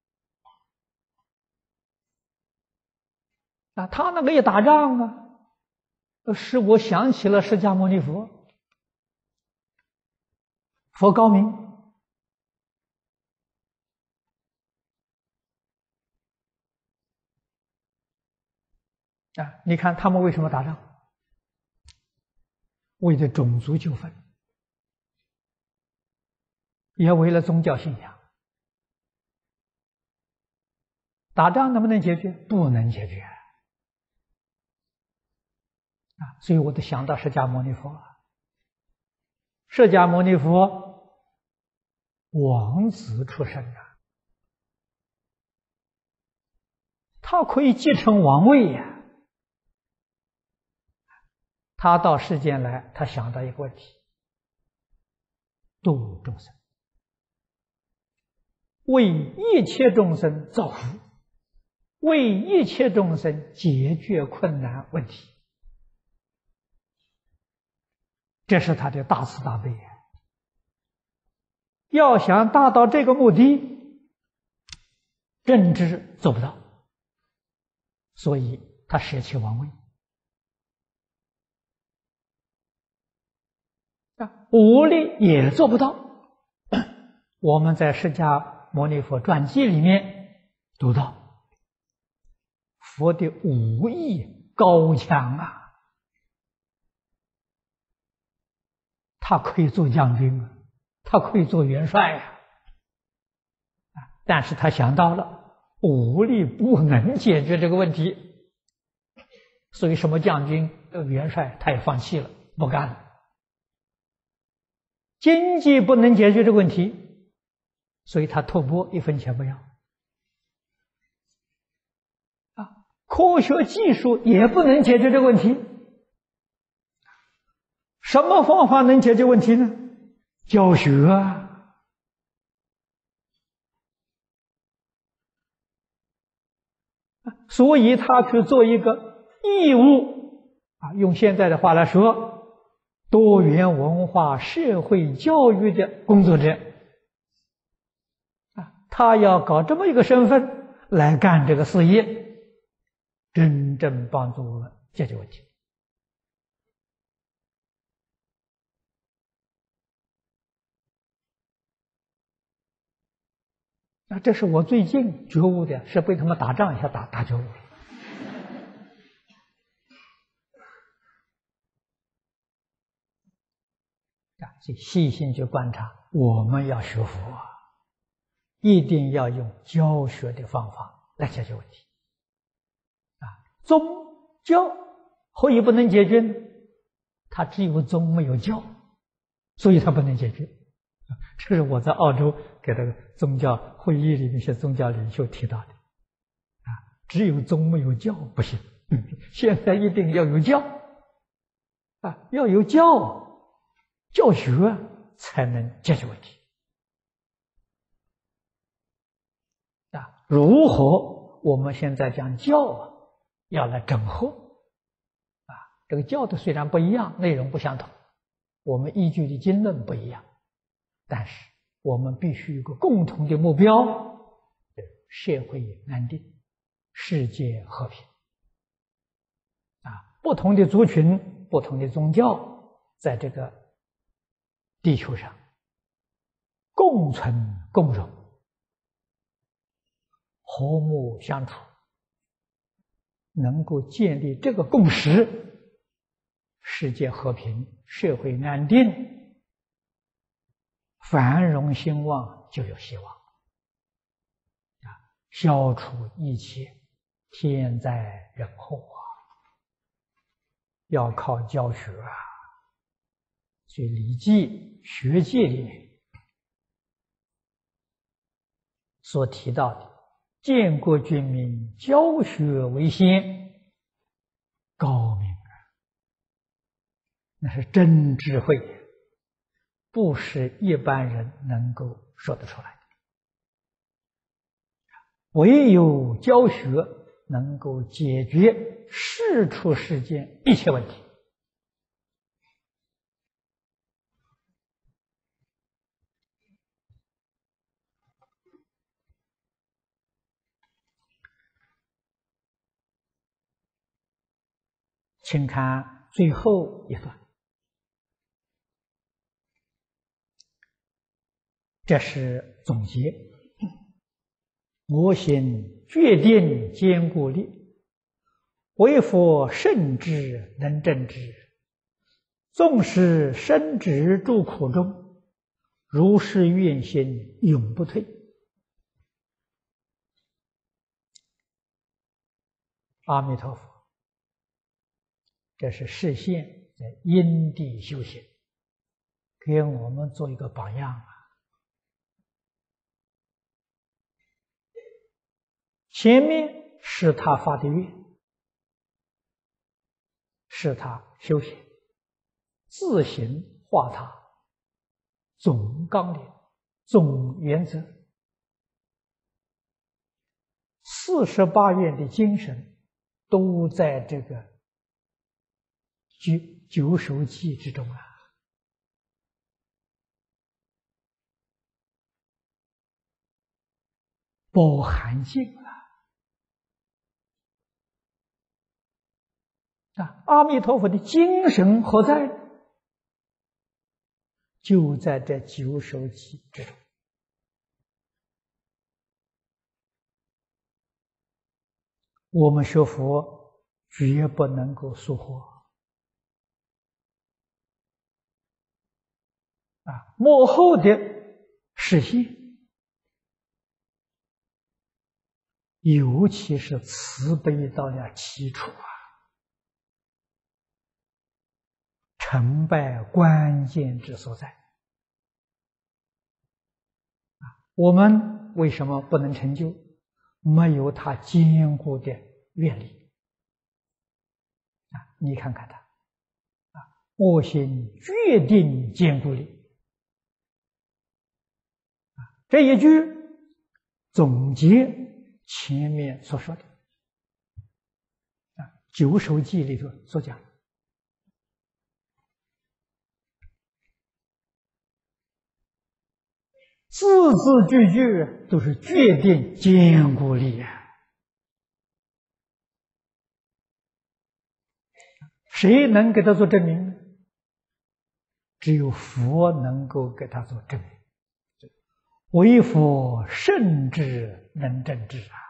啊，他那个一打仗啊，使我想起了释迦牟尼佛。佛高明啊！你看他们为什么打仗？为了种族纠纷，也为了宗教信仰。打仗能不能解决？不能解决啊！所以我就想到释迦牟尼佛。释迦牟尼佛王子出身啊，他可以继承王位呀、啊。他到世间来，他想到一个问题：度众生，为一切众生造福，为一切众生解决困难问题，这是他的大慈大悲。要想达到这个目的，政治做不到，所以他舍弃王位。啊，武力也做不到。我们在释迦牟尼佛传记里面读到，佛的武艺高强啊，他可以做将军啊，他可以做元帅呀、啊，但是他想到了武力不能解决这个问题，所以什么将军、元帅他也放弃了，不干了。经济不能解决这个问题，所以他吐蕃一分钱不要。啊，科学技术也不能解决这个问题。什么方法能解决问题呢？教学啊！所以他去做一个义务啊，用现在的话来说，多元文化社会教育的工作者啊，他要搞这么一个身份来干这个事业，真正帮助我们解决问题。那这是我最近觉悟的，是被他们打仗一下打打觉悟了。 啊，所以细心去观察，我们要学佛啊，一定要用教学的方法来解决问题。啊，宗教何以不能解决呢？它只有宗没有教，所以它不能解决。这是我在澳洲给这个宗教会议里面一些宗教领袖提到的。啊，只有宗没有教不行，嗯，现在一定要有教，啊，要有教，教学才能解决问题。啊，如何我们现在讲教啊，要来整合。啊，这个教的虽然不一样，内容不相同，我们依据的经论不一样，但是我们必须有个共同的目标：社会安定，世界和平。啊，不同的族群、不同的宗教，在这个地球上共存共荣，和睦相处，能够建立这个共识，世界和平，社会安定，繁荣兴旺就有希望。啊，消除一切天灾人祸啊，要靠教学啊。所以《礼记》学界里面所提到的建国军民，教学为先，高明啊，那是真智慧，不是一般人能够说得出来的。唯有教学能够解决世出世间一切问题。请看最后一段，这是总结。我行决定坚固力，为佛圣智能正之，纵使生执诸苦中，如是愿心永不退。阿弥陀佛，这是示现在因地修行，给我们做一个榜样啊。前面是他发的愿，是他修行，自行化他，总纲领、总原则，四十八愿的精神都在这个九九首偈之中啊。包含尽了。啊，阿弥陀佛的精神何在？就在这九首偈之中。我们学佛绝不能够疏忽啊！幕后的实现，尤其是慈悲到了基础啊，成败关键之所在。啊，我们为什么不能成就？没有他坚固的愿力啊！你看看他啊，我行决定坚固力啊，这一句总结前面所说的啊，九首偈里头所讲，字字句句都是决定坚固力啊！谁能给他做证明呢？只有佛能够给他做证明。唯佛圣智能正智啊！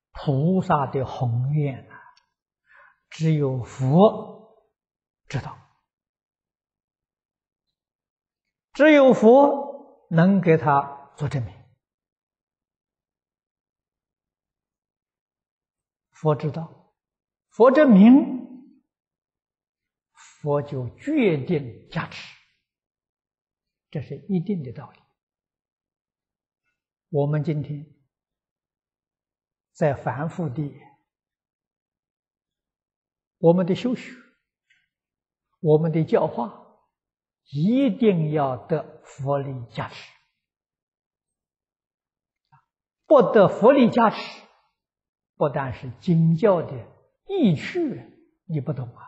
菩萨的宏愿啊，只有佛知道。 只有佛能给他做证明。佛知道，佛证明，佛就决定加持，这是一定的道理。我们今天在凡夫地，我们的修学，我们的教化，一定要得佛力加持。不得佛力加持，不但是经教的意趣你不懂啊，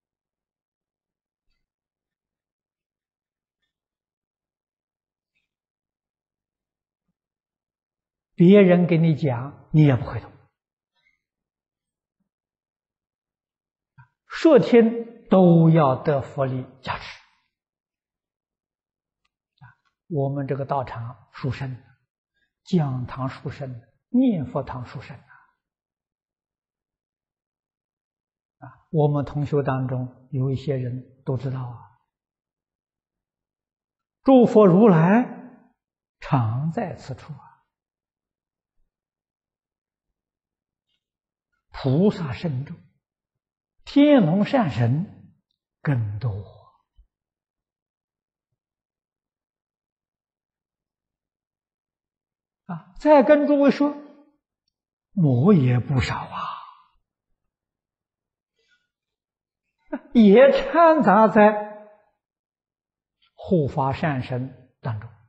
别人给你讲，你也不会懂。摄听都要得佛力加持。我们这个道场殊胜，讲堂殊胜，念佛堂殊胜啊！我们同学当中有一些人都知道啊，诸佛如来常在此处啊，菩萨圣众、天龙善神更多啊！再跟诸位说，魔也不少啊，也掺杂在护法善神当中。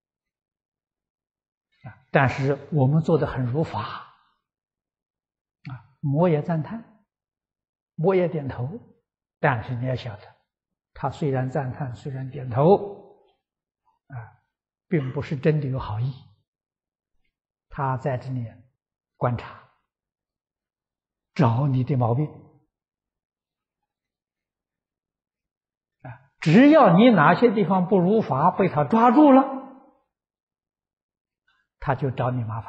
但是我们做得很如法啊，魔也赞叹，魔也点头，但是你要晓得，他虽然赞叹，虽然点头啊，并不是真的有好意，他在这里观察，找你的毛病啊，只要你哪些地方不如法被他抓住了，他就找你麻烦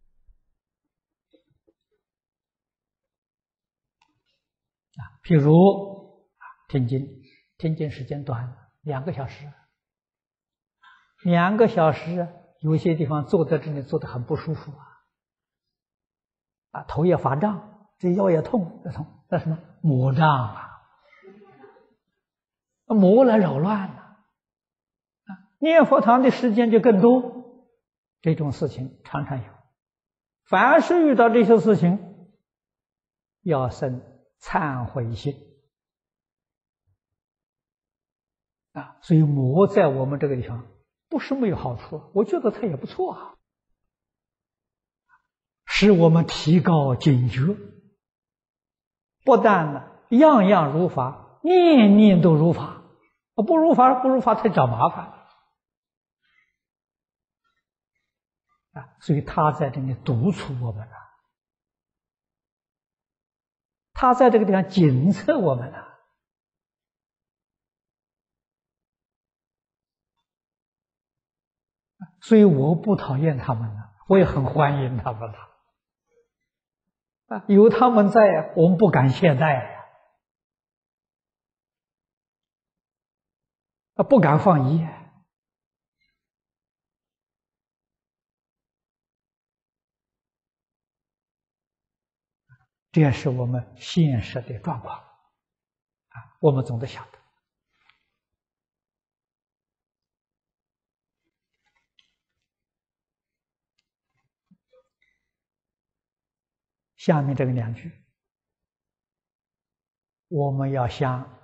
啊。譬如听经，听经时间短，两个小时，两个小时，有些地方坐在这里坐得很不舒服啊，啊，头也发胀，这腰也痛，这痛，那什么魔障啊，魔来扰乱了啊。念佛堂的时间就更多。这种事情常常有，凡是遇到这些事情，要生忏悔心啊。所以魔在我们这个地方不是没有好处，我觉得它也不错啊，使我们提高警觉，不但呢样样如法，念念都如法，不如法不如法，才找麻烦。所以他在这里督促我们了，他在这个地方检测我们了。所以我不讨厌他们了，我也很欢迎他们了。啊，有他们在，我们不敢懈怠呀，啊，不敢放逸。这是我们现实的状况啊，我们总得晓得。下面这个两句，我们要向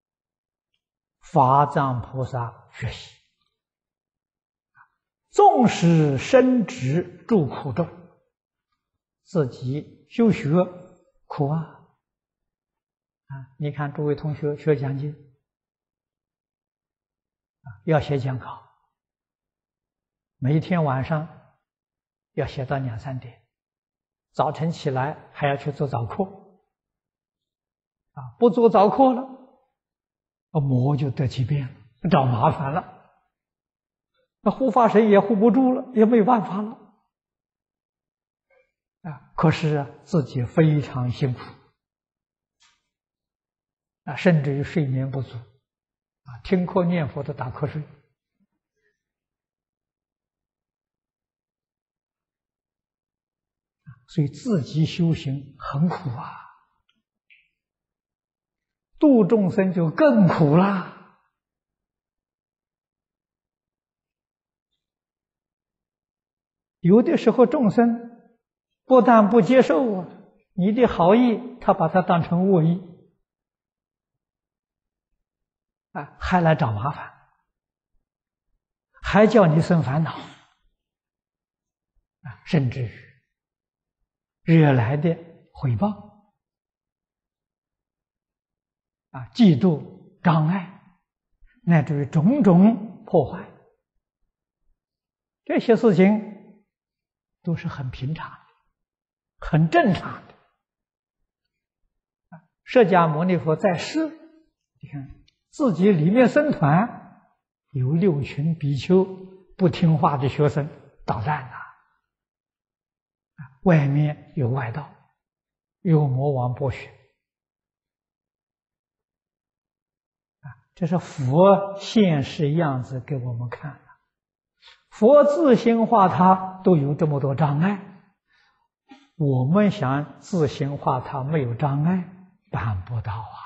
法藏菩萨学习。纵使深知诸苦众，自己修学苦啊！啊，你看诸位同学学讲经啊，要写讲稿，每一天晚上要写到两三点，早晨起来还要去做早课啊，不做早课了，魔就得其便了，找麻烦了，那护法神也护不住了，也没办法了。啊，可是啊，自己非常辛苦啊，甚至于睡眠不足啊，听课念佛都打瞌睡所以自己修行很苦啊，度众生就更苦了。有的时候众生不但不接受啊，你的好意，他把它当成恶意，啊，还来找麻烦，还叫你生烦恼，啊，甚至惹来的毁谤，啊，嫉妒、障碍，乃至于种种破坏，这些事情都是很平常的，很正常的。释迦牟尼佛在世，你看自己里面僧团有六群比丘不听话的学生捣蛋呐，外面有外道，有魔王剥削，啊，这是佛现实样子给我们看的。佛自性化他都有这么多障碍，我们想自性化他没有障碍，办不到啊！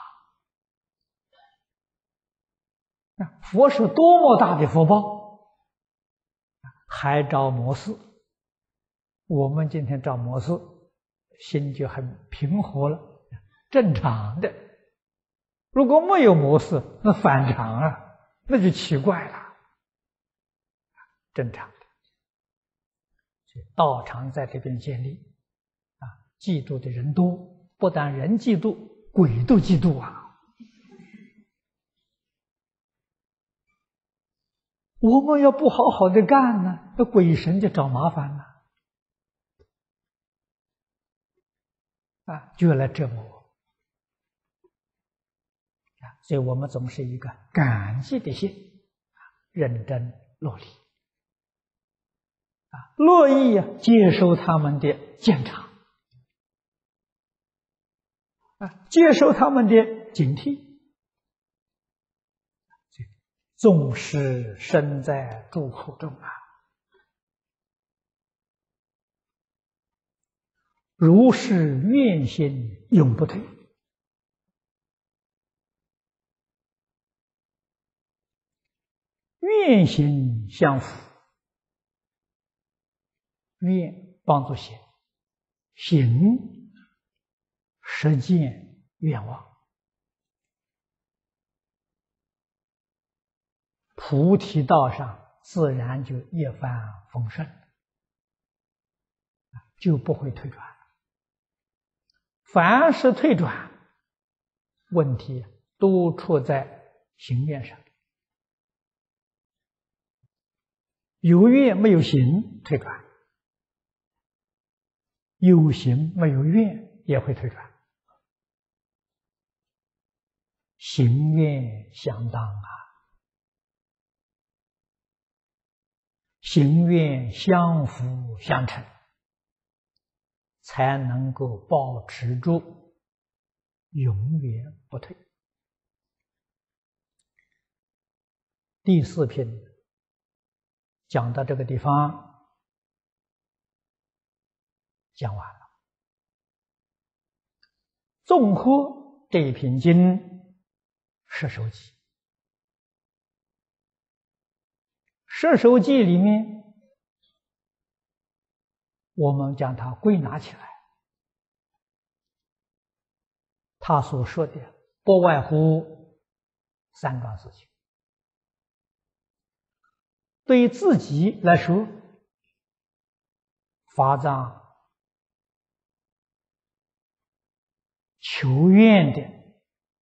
佛是多么大的福报，还找模式。我们今天找模式，心就很平和了，正常的。如果没有模式，那反常啊，那就奇怪了。正常的，所以道场在这边建立，啊，嫉妒的人多，不但人嫉妒，鬼都嫉妒啊。我们要不好好的干呢，那鬼神就找麻烦了，啊，就要来折磨我。啊，所以我们总是一个感激的心，认真努力，啊，乐意啊接受他们的鉴察，啊，接受他们的警惕。纵使身在诸苦中啊，如是愿心永不退。愿心相符，愿帮助行，行实践愿望。菩提道上自然就一帆风顺，就不会退转。凡是退转，问题都出在行愿上。有愿没有行，退转；有行没有愿，也会退转。行愿相当啊！行愿相辅相成，才能够保持住永远不退。第四品讲到这个地方，讲完了。综合这一品经摄受记，摄受记里面，我们将它归纳起来，他所说的不外乎三桩事情。对于自己来说，发藏求愿的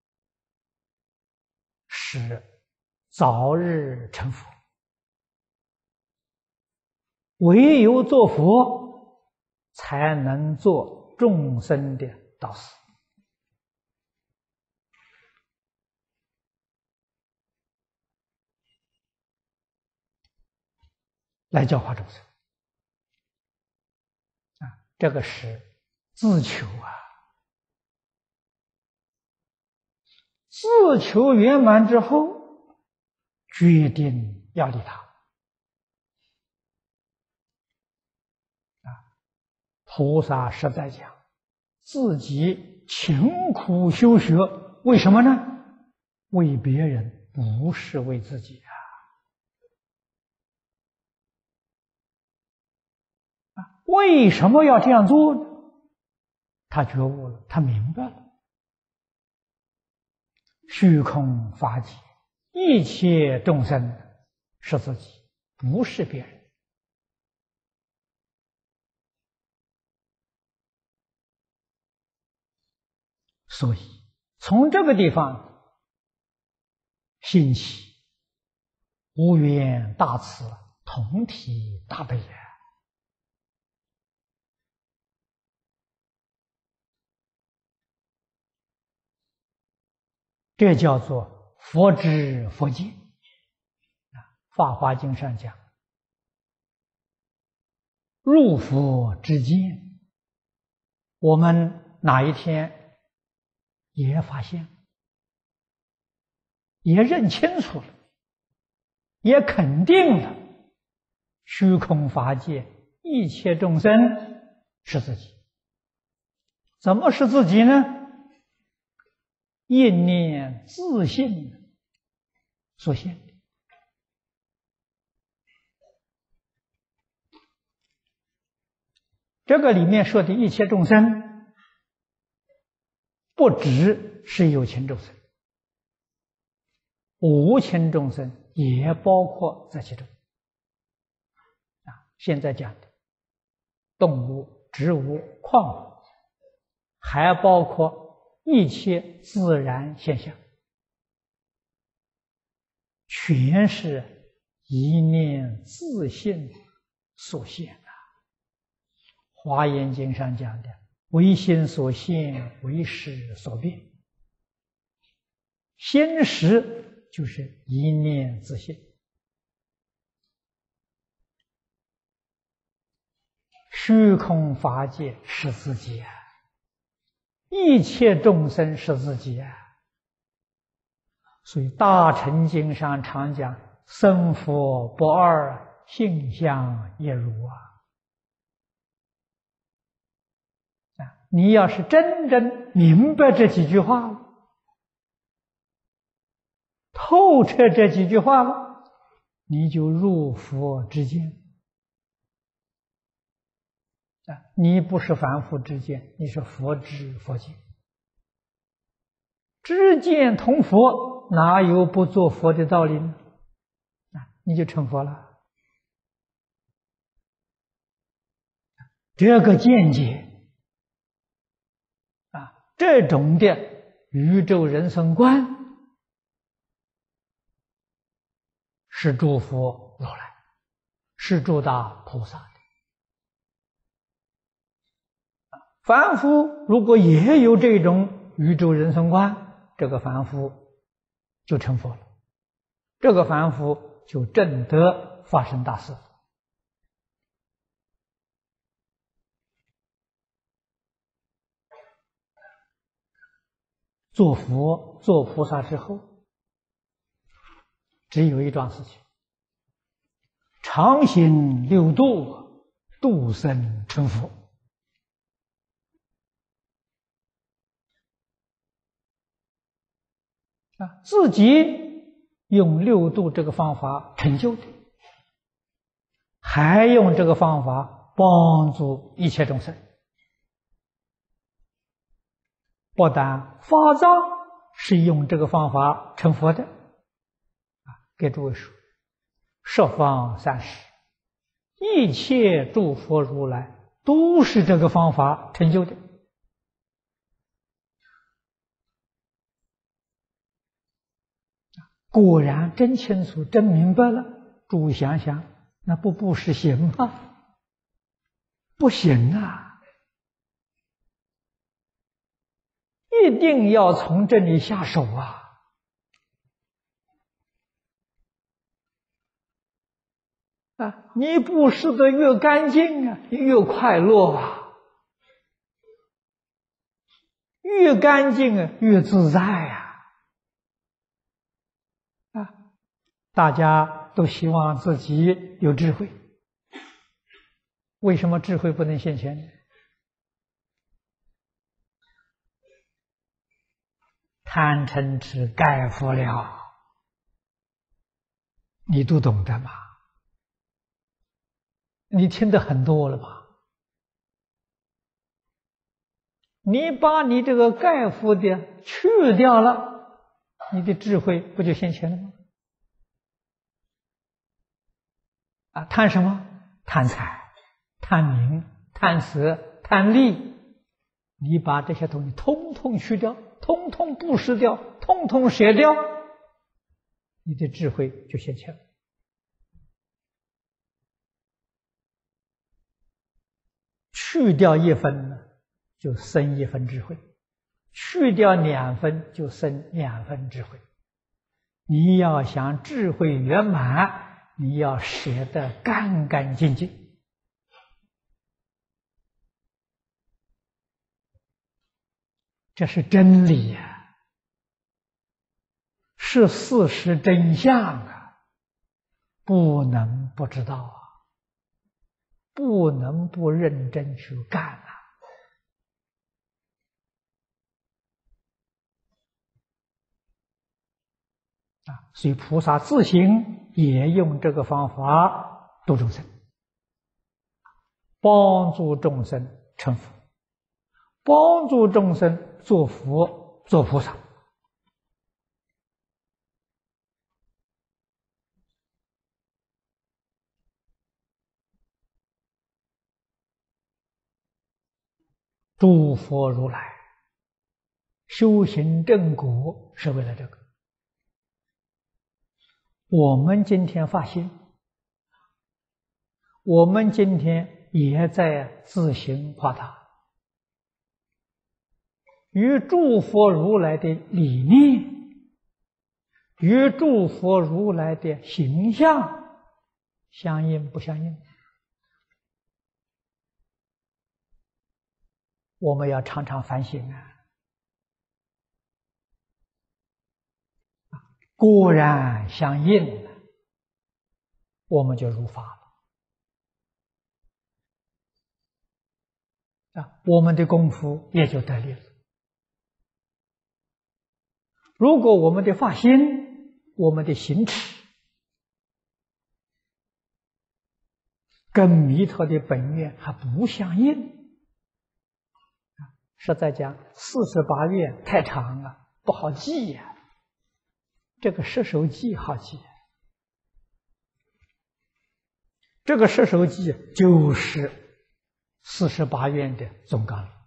是早日成佛，唯有做佛，才能做众生的导师。来教化众生啊，这个是自求啊，自求圆满之后，决定要利他啊。 菩萨实在讲，自己勤苦修学，为什么呢？为别人，不是为自己啊！为什么要这样做呢？他觉悟了，他明白了，虚空法界，一切众生是自己，不是别人。所以从这个地方兴起无缘大慈，同体大悲啊！这叫做佛知佛见啊，《法华经》上讲，入佛之见，我们哪一天也发现，也认清楚了，也肯定了，虚空法界一切众生是自己。怎么是自己呢？一念自性所现的。这个里面说的一切众生，不只是有情众生，无情众生也包括在其中。啊，现在讲的动物、植物、矿物，还包括一切自然现象，全是一念自性所现的。华严经上讲的，唯心所现，唯识所变。心识就是一念自性，虚空法界是自己啊，一切众生是自己啊。所以大乘经上常讲，生佛不二，性相亦如啊。你要是真正明白这几句话了，透彻这几句话了，你就入佛之见啊！你不是凡夫之见，你是佛知佛见。知见同佛，哪有不做佛的道理呢？啊，你就成佛了。这个见解啊，这种的宇宙人生观，是诸佛如来，是诸大菩萨的。凡夫如果也有这种宇宙人生观，这个凡夫就成佛了，这个凡夫就证得法身大事。做佛做菩萨之后，只有一桩事情，常行六度，度生成佛。啊，自己用六度这个方法成就的，还用这个方法帮助一切众生。不但法藏是用这个方法成佛的，啊，给诸位说，十方三世一切诸佛如来都是这个方法成就的。果然真清楚，真明白了，诸位想想，那不布施行吗？不行啊！一定要从这里下手啊！啊，你布施的越干净啊，越快乐啊！越干净啊，越自在啊！啊，大家都希望自己有智慧，为什么智慧不能现前呢？ 贪嗔痴盖覆了，你都懂得吗？你听得很多了吧？你把你这个盖覆的去掉了，你的智慧不就现前了吗？啊，贪什么？贪财、贪名、贪色、贪利。你把这些东西通通去掉，通通布施掉，通通舍掉，你的智慧就现前了。去掉一分呢，就生一分智慧；去掉两分，就生两分智慧。你要想智慧圆满，你要舍得干干净净。这是真理呀，是事实真相啊，不能不知道啊，不能不认真去干啊。啊，所以菩萨自行也用这个方法度众生，帮助众生成佛，帮助众生做佛做菩萨。诸佛如来修行正果是为了这个。我们今天发心，我们今天也在自行化大，与诸佛如来的理念，与诸佛如来的形象相应不相应？我们要常常反省啊！果然相应了，我们就如法了啊！我们的功夫也就得力了。如果我们的发心、我们的行持跟弥陀的本愿还不相应，实在讲四十八愿太长了，不好记呀、啊。这个十首偈好记，这个十首偈就是四十八愿的总纲领。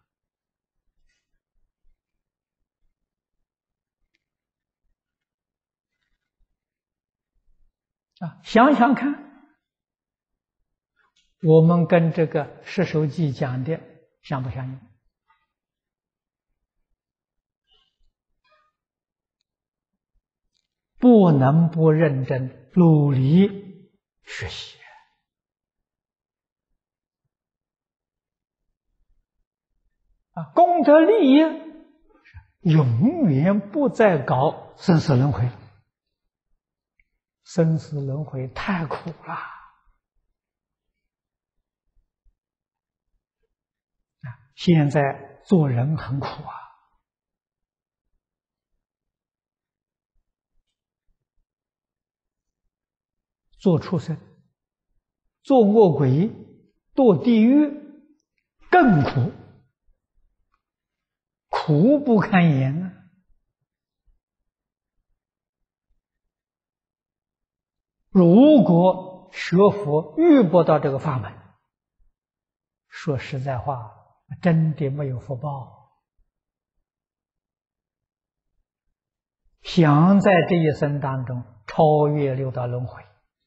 啊，想想看，我们跟这个十首偈讲的相不相应？不能不认真努力学习啊！功德利益永远不再搞生死轮回，生死轮回太苦了啊！现在做人很苦啊。做畜生、做恶鬼、堕地狱更苦，苦不堪言啊！如果学佛遇不到这个法门，说实在话，真的没有福报。想在这一生当中超越六道轮回，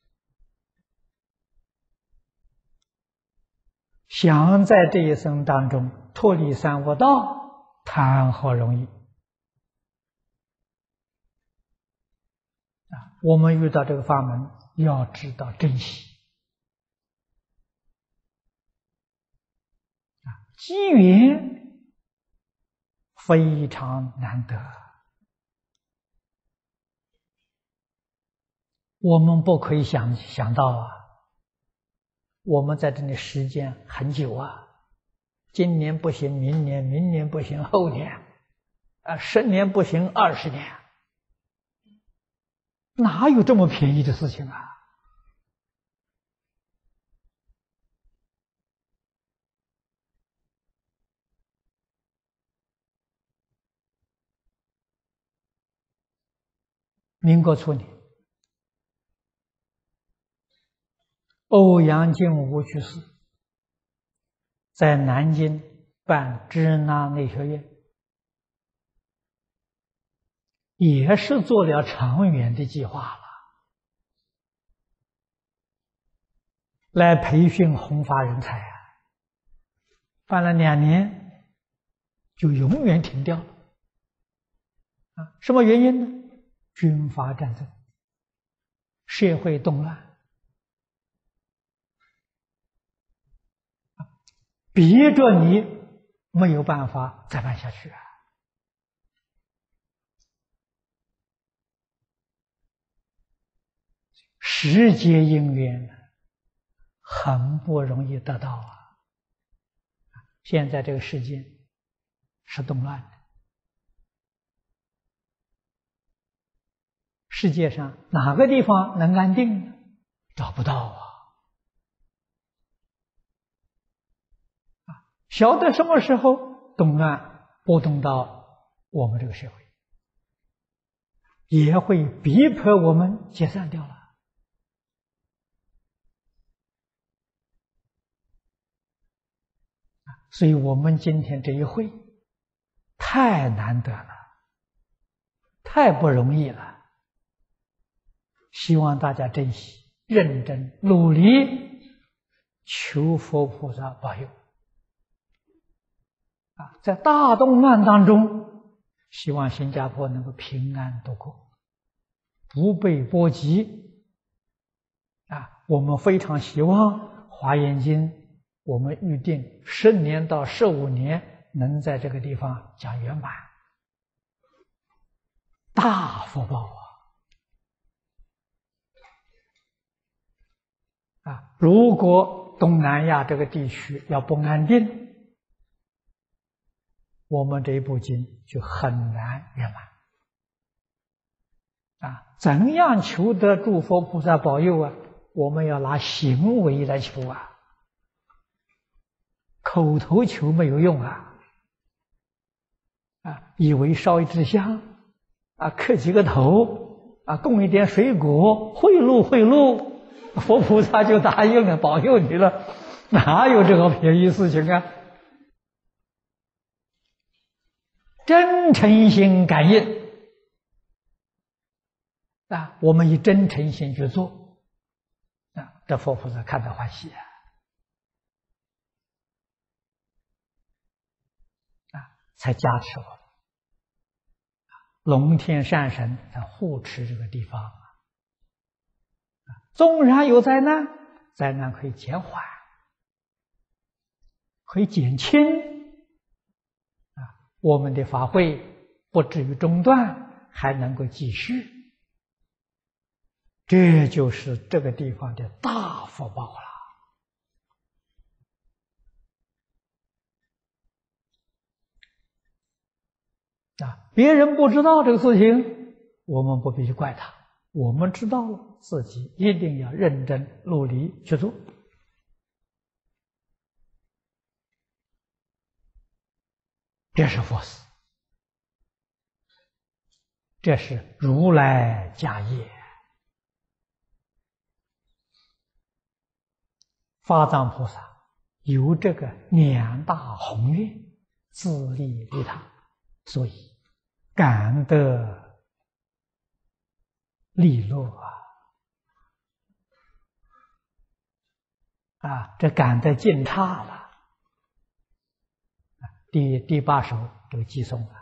想在这一生当中脱离三恶道，谈何容易啊！我们遇到这个法门，要知道珍惜啊，机缘非常难得，我们不可以想想到啊！我们在这里时间很久啊，今年不行，明年，明年不行，后年啊，十年不行，二十年，哪有这么便宜的事情啊？民国初年，欧阳靖无居士在南京办支那内学院，也是做了长远的计划了，来培训弘法人才啊。办了两年，就永远停掉了。啊，什么原因呢？军阀战争，社会动乱，逼着你没有办法再办下去啊。时节因缘很不容易得到啊。现在这个世界是动乱的，世界上哪个地方能安定呢？找不到啊！晓得什么时候动乱波动到我们这个社会，也会逼迫我们解散掉了。所以我们今天这一会太难得了，太不容易了。希望大家珍惜，认真努力，求佛菩萨保佑啊！在大动乱当中，希望新加坡能够平安度过，不被波及啊！我们非常希望《华严经》，我们预定十年到十五年能在这个地方讲圆满，大福报啊！啊，如果东南亚这个地区要不安定，我们这一部经就很难圆满。啊，怎样求得诸佛菩萨保佑啊？我们要拿行为来求啊，口头求没有用啊！啊，以为烧一支香，啊，磕几个头，啊，供一点水果，贿赂贿赂，佛菩萨就答应了，保佑你了，哪有这个便宜事情啊？真诚心感应啊，我们以真诚心去做啊，这佛菩萨看得欢喜啊！啊，才加持我们，龙天善神在护持这个地方啊。纵然有灾难，灾难可以减缓，可以减轻啊，我们的法会不至于中断，还能够继续。这就是这个地方的大福报了。啊，别人不知道这个事情，我们不必去怪他。我们知道了，自己一定要认真努力去做。这是佛事，这是如来家业。法藏菩萨有这个两大宏愿，自利利他，所以感得利乐啊！啊，这感得尽差了。第第八首这个偈颂了。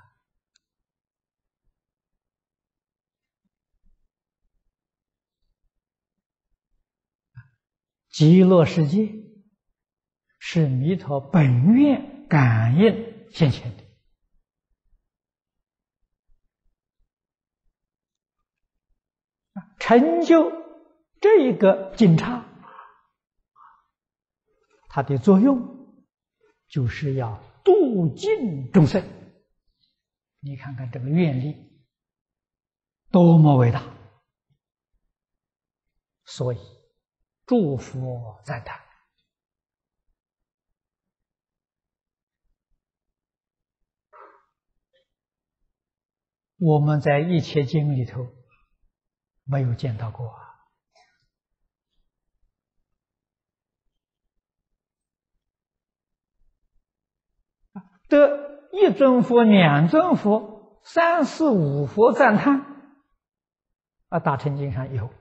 极乐世界是弥陀本愿感应现前的。成就这个境差，它的作用就是要度尽众生你看看这个愿力多么伟大！所以祝福赞叹。我们在《一切经》里头没有见到过啊。得一尊佛、两尊佛、三四五佛赞叹啊，《大乘经》上有。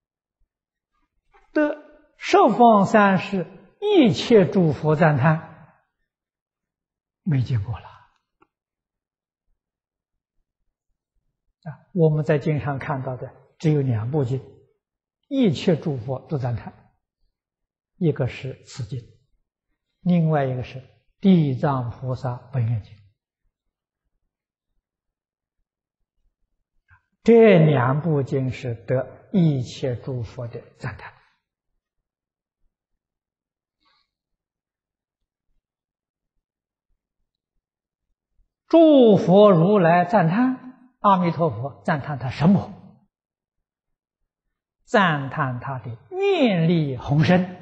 得十方三世一切诸佛赞叹，没见过了啊。我们在经上看到的只有两部经，一切诸佛都赞叹，一个是此经，另外一个是地藏菩萨本愿经。这两部经是得一切诸佛的赞叹。诸佛如来赞叹阿弥陀佛，赞叹他什么？赞叹他的愿力宏深，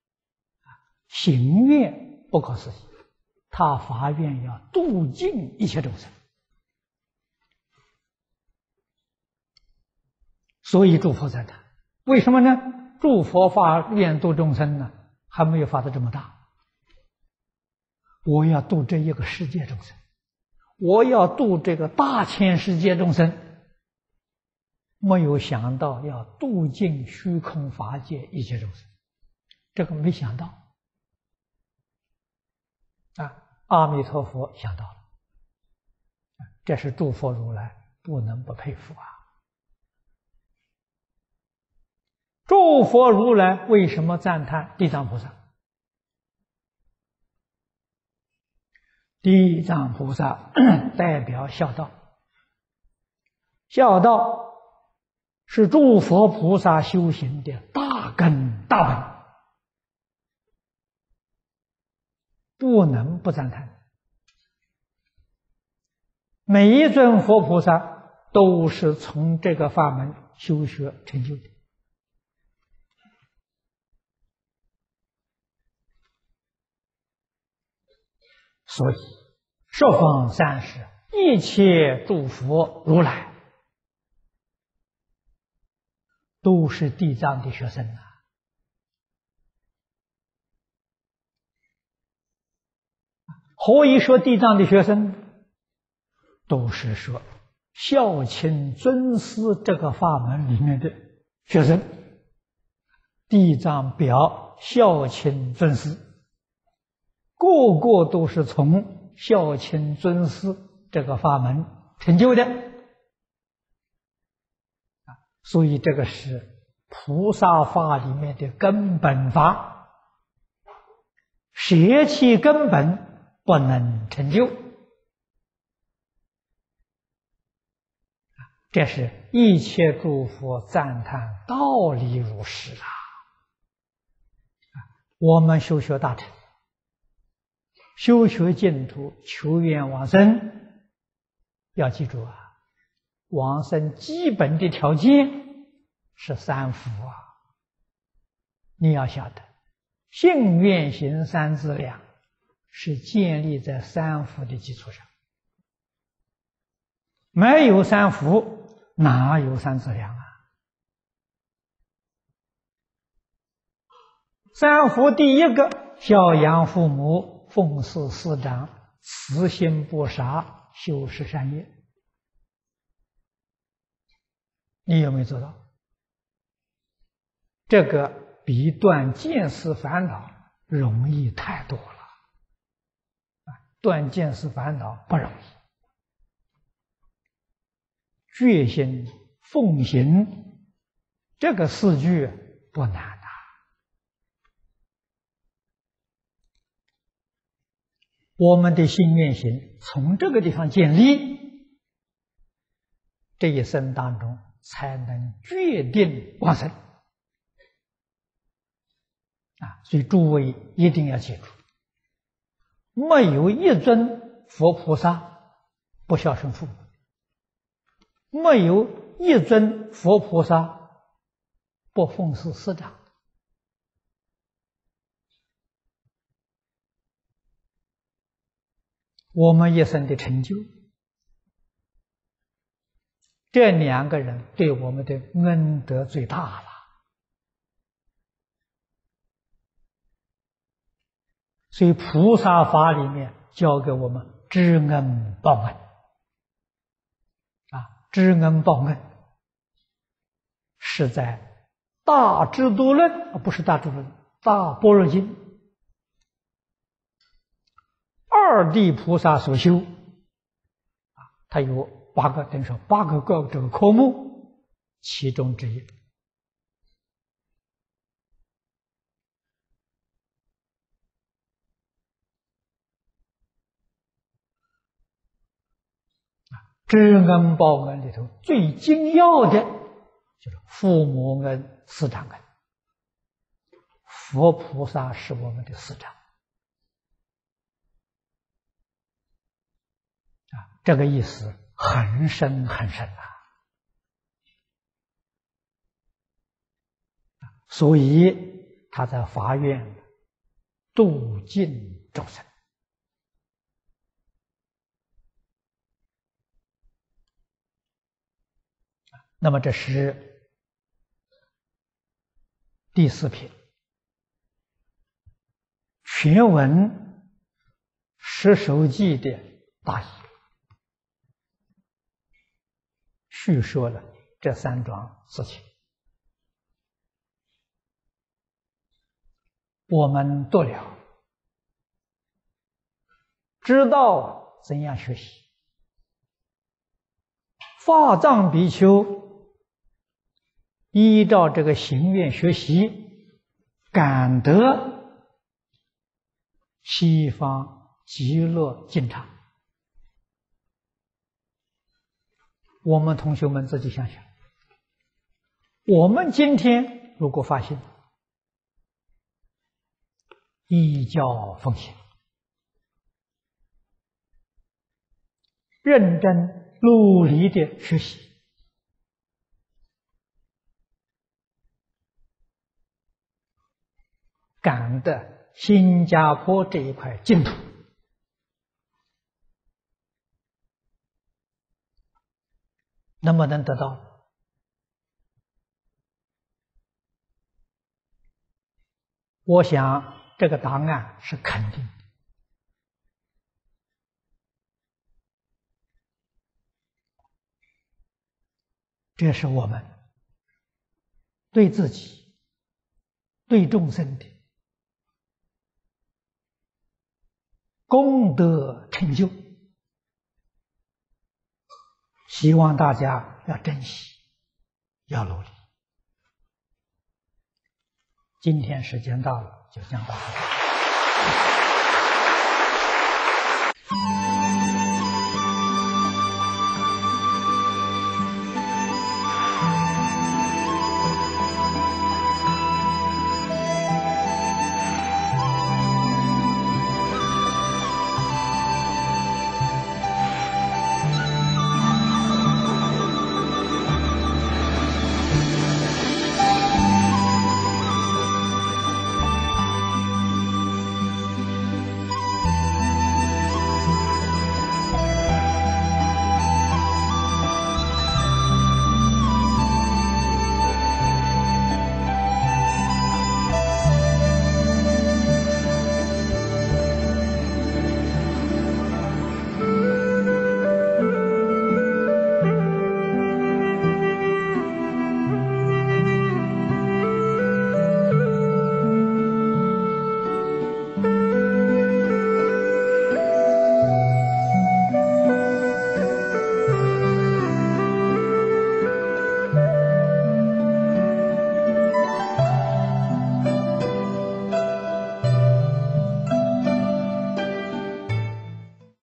行愿不可思议。他发愿要度尽一切众生，所以诸佛赞叹。为什么呢？诸佛发愿度众生呢，还没有发得这么大。我要度这一个世界众生，我要度这个大千世界众生，没有想到要度尽虚空法界一切众生，这个没想到啊！阿弥陀佛想到了，这是诸佛如来不能不佩服啊！诸佛如来为什么赞叹地藏菩萨？地藏菩萨代表孝道，孝道是诸佛菩萨修行的大根大本，不能不赞叹。每一尊佛菩萨都是从这个法门修学成就的。所以十方三世一切诸佛如来都是地藏的学生啊！何以说地藏的学生？都是说孝亲尊师这个法门里面的学生。地藏表孝亲尊师，个个都是从孝亲尊师这个法门成就的，所以这个是菩萨法里面的根本法，舍弃根本不能成就。这是一切诸佛赞叹道理如是啊！我们修学大乘，修学净土，求愿往生，要记住啊，往生基本的条件是三福啊！你要晓得，信愿行三资粮是建立在三福的基础上，没有三福，哪有三资粮啊？三福第一个，孝养父母，奉事师长，慈心不杀，修持善业。你有没有做到？这个比断见思烦恼容易太多了。断见思烦恼不容易，决心奉行这个四句不难的。我们的心愿行从这个地方建立，这一生当中才能决定往生啊！所以诸位一定要记住，没有一尊佛菩萨不孝顺父母，没有一尊佛菩萨不奉事师长。我们一生的成就，这两个人对我们的恩德最大了。所以菩萨法里面教给我们知恩报恩啊，知恩报恩是在大智度论，啊不是大智度论，大般若经二地菩萨所修啊，它有八个，等于说八个个这个科目，其中之一。知恩报恩里头最精要的就是父母恩、师长恩。佛菩萨是我们的师长啊，这个意思很深很深啊。所以他在法院度尽众生。那么这是第四品，全文十手记的大意，叙说了这三桩事情。我们读了，知道怎样学习。法藏比丘依照这个行愿学习，感得西方极乐净土。我们同学们自己想想，我们今天如果发心，依教奉行，认真努力的学习，感得新加坡这一块净土能不能得到？我想这个答案是肯定的。这是我们对自己、对众生的功德成就，希望大家要珍惜，要努力。今天时间到了，就讲到这里。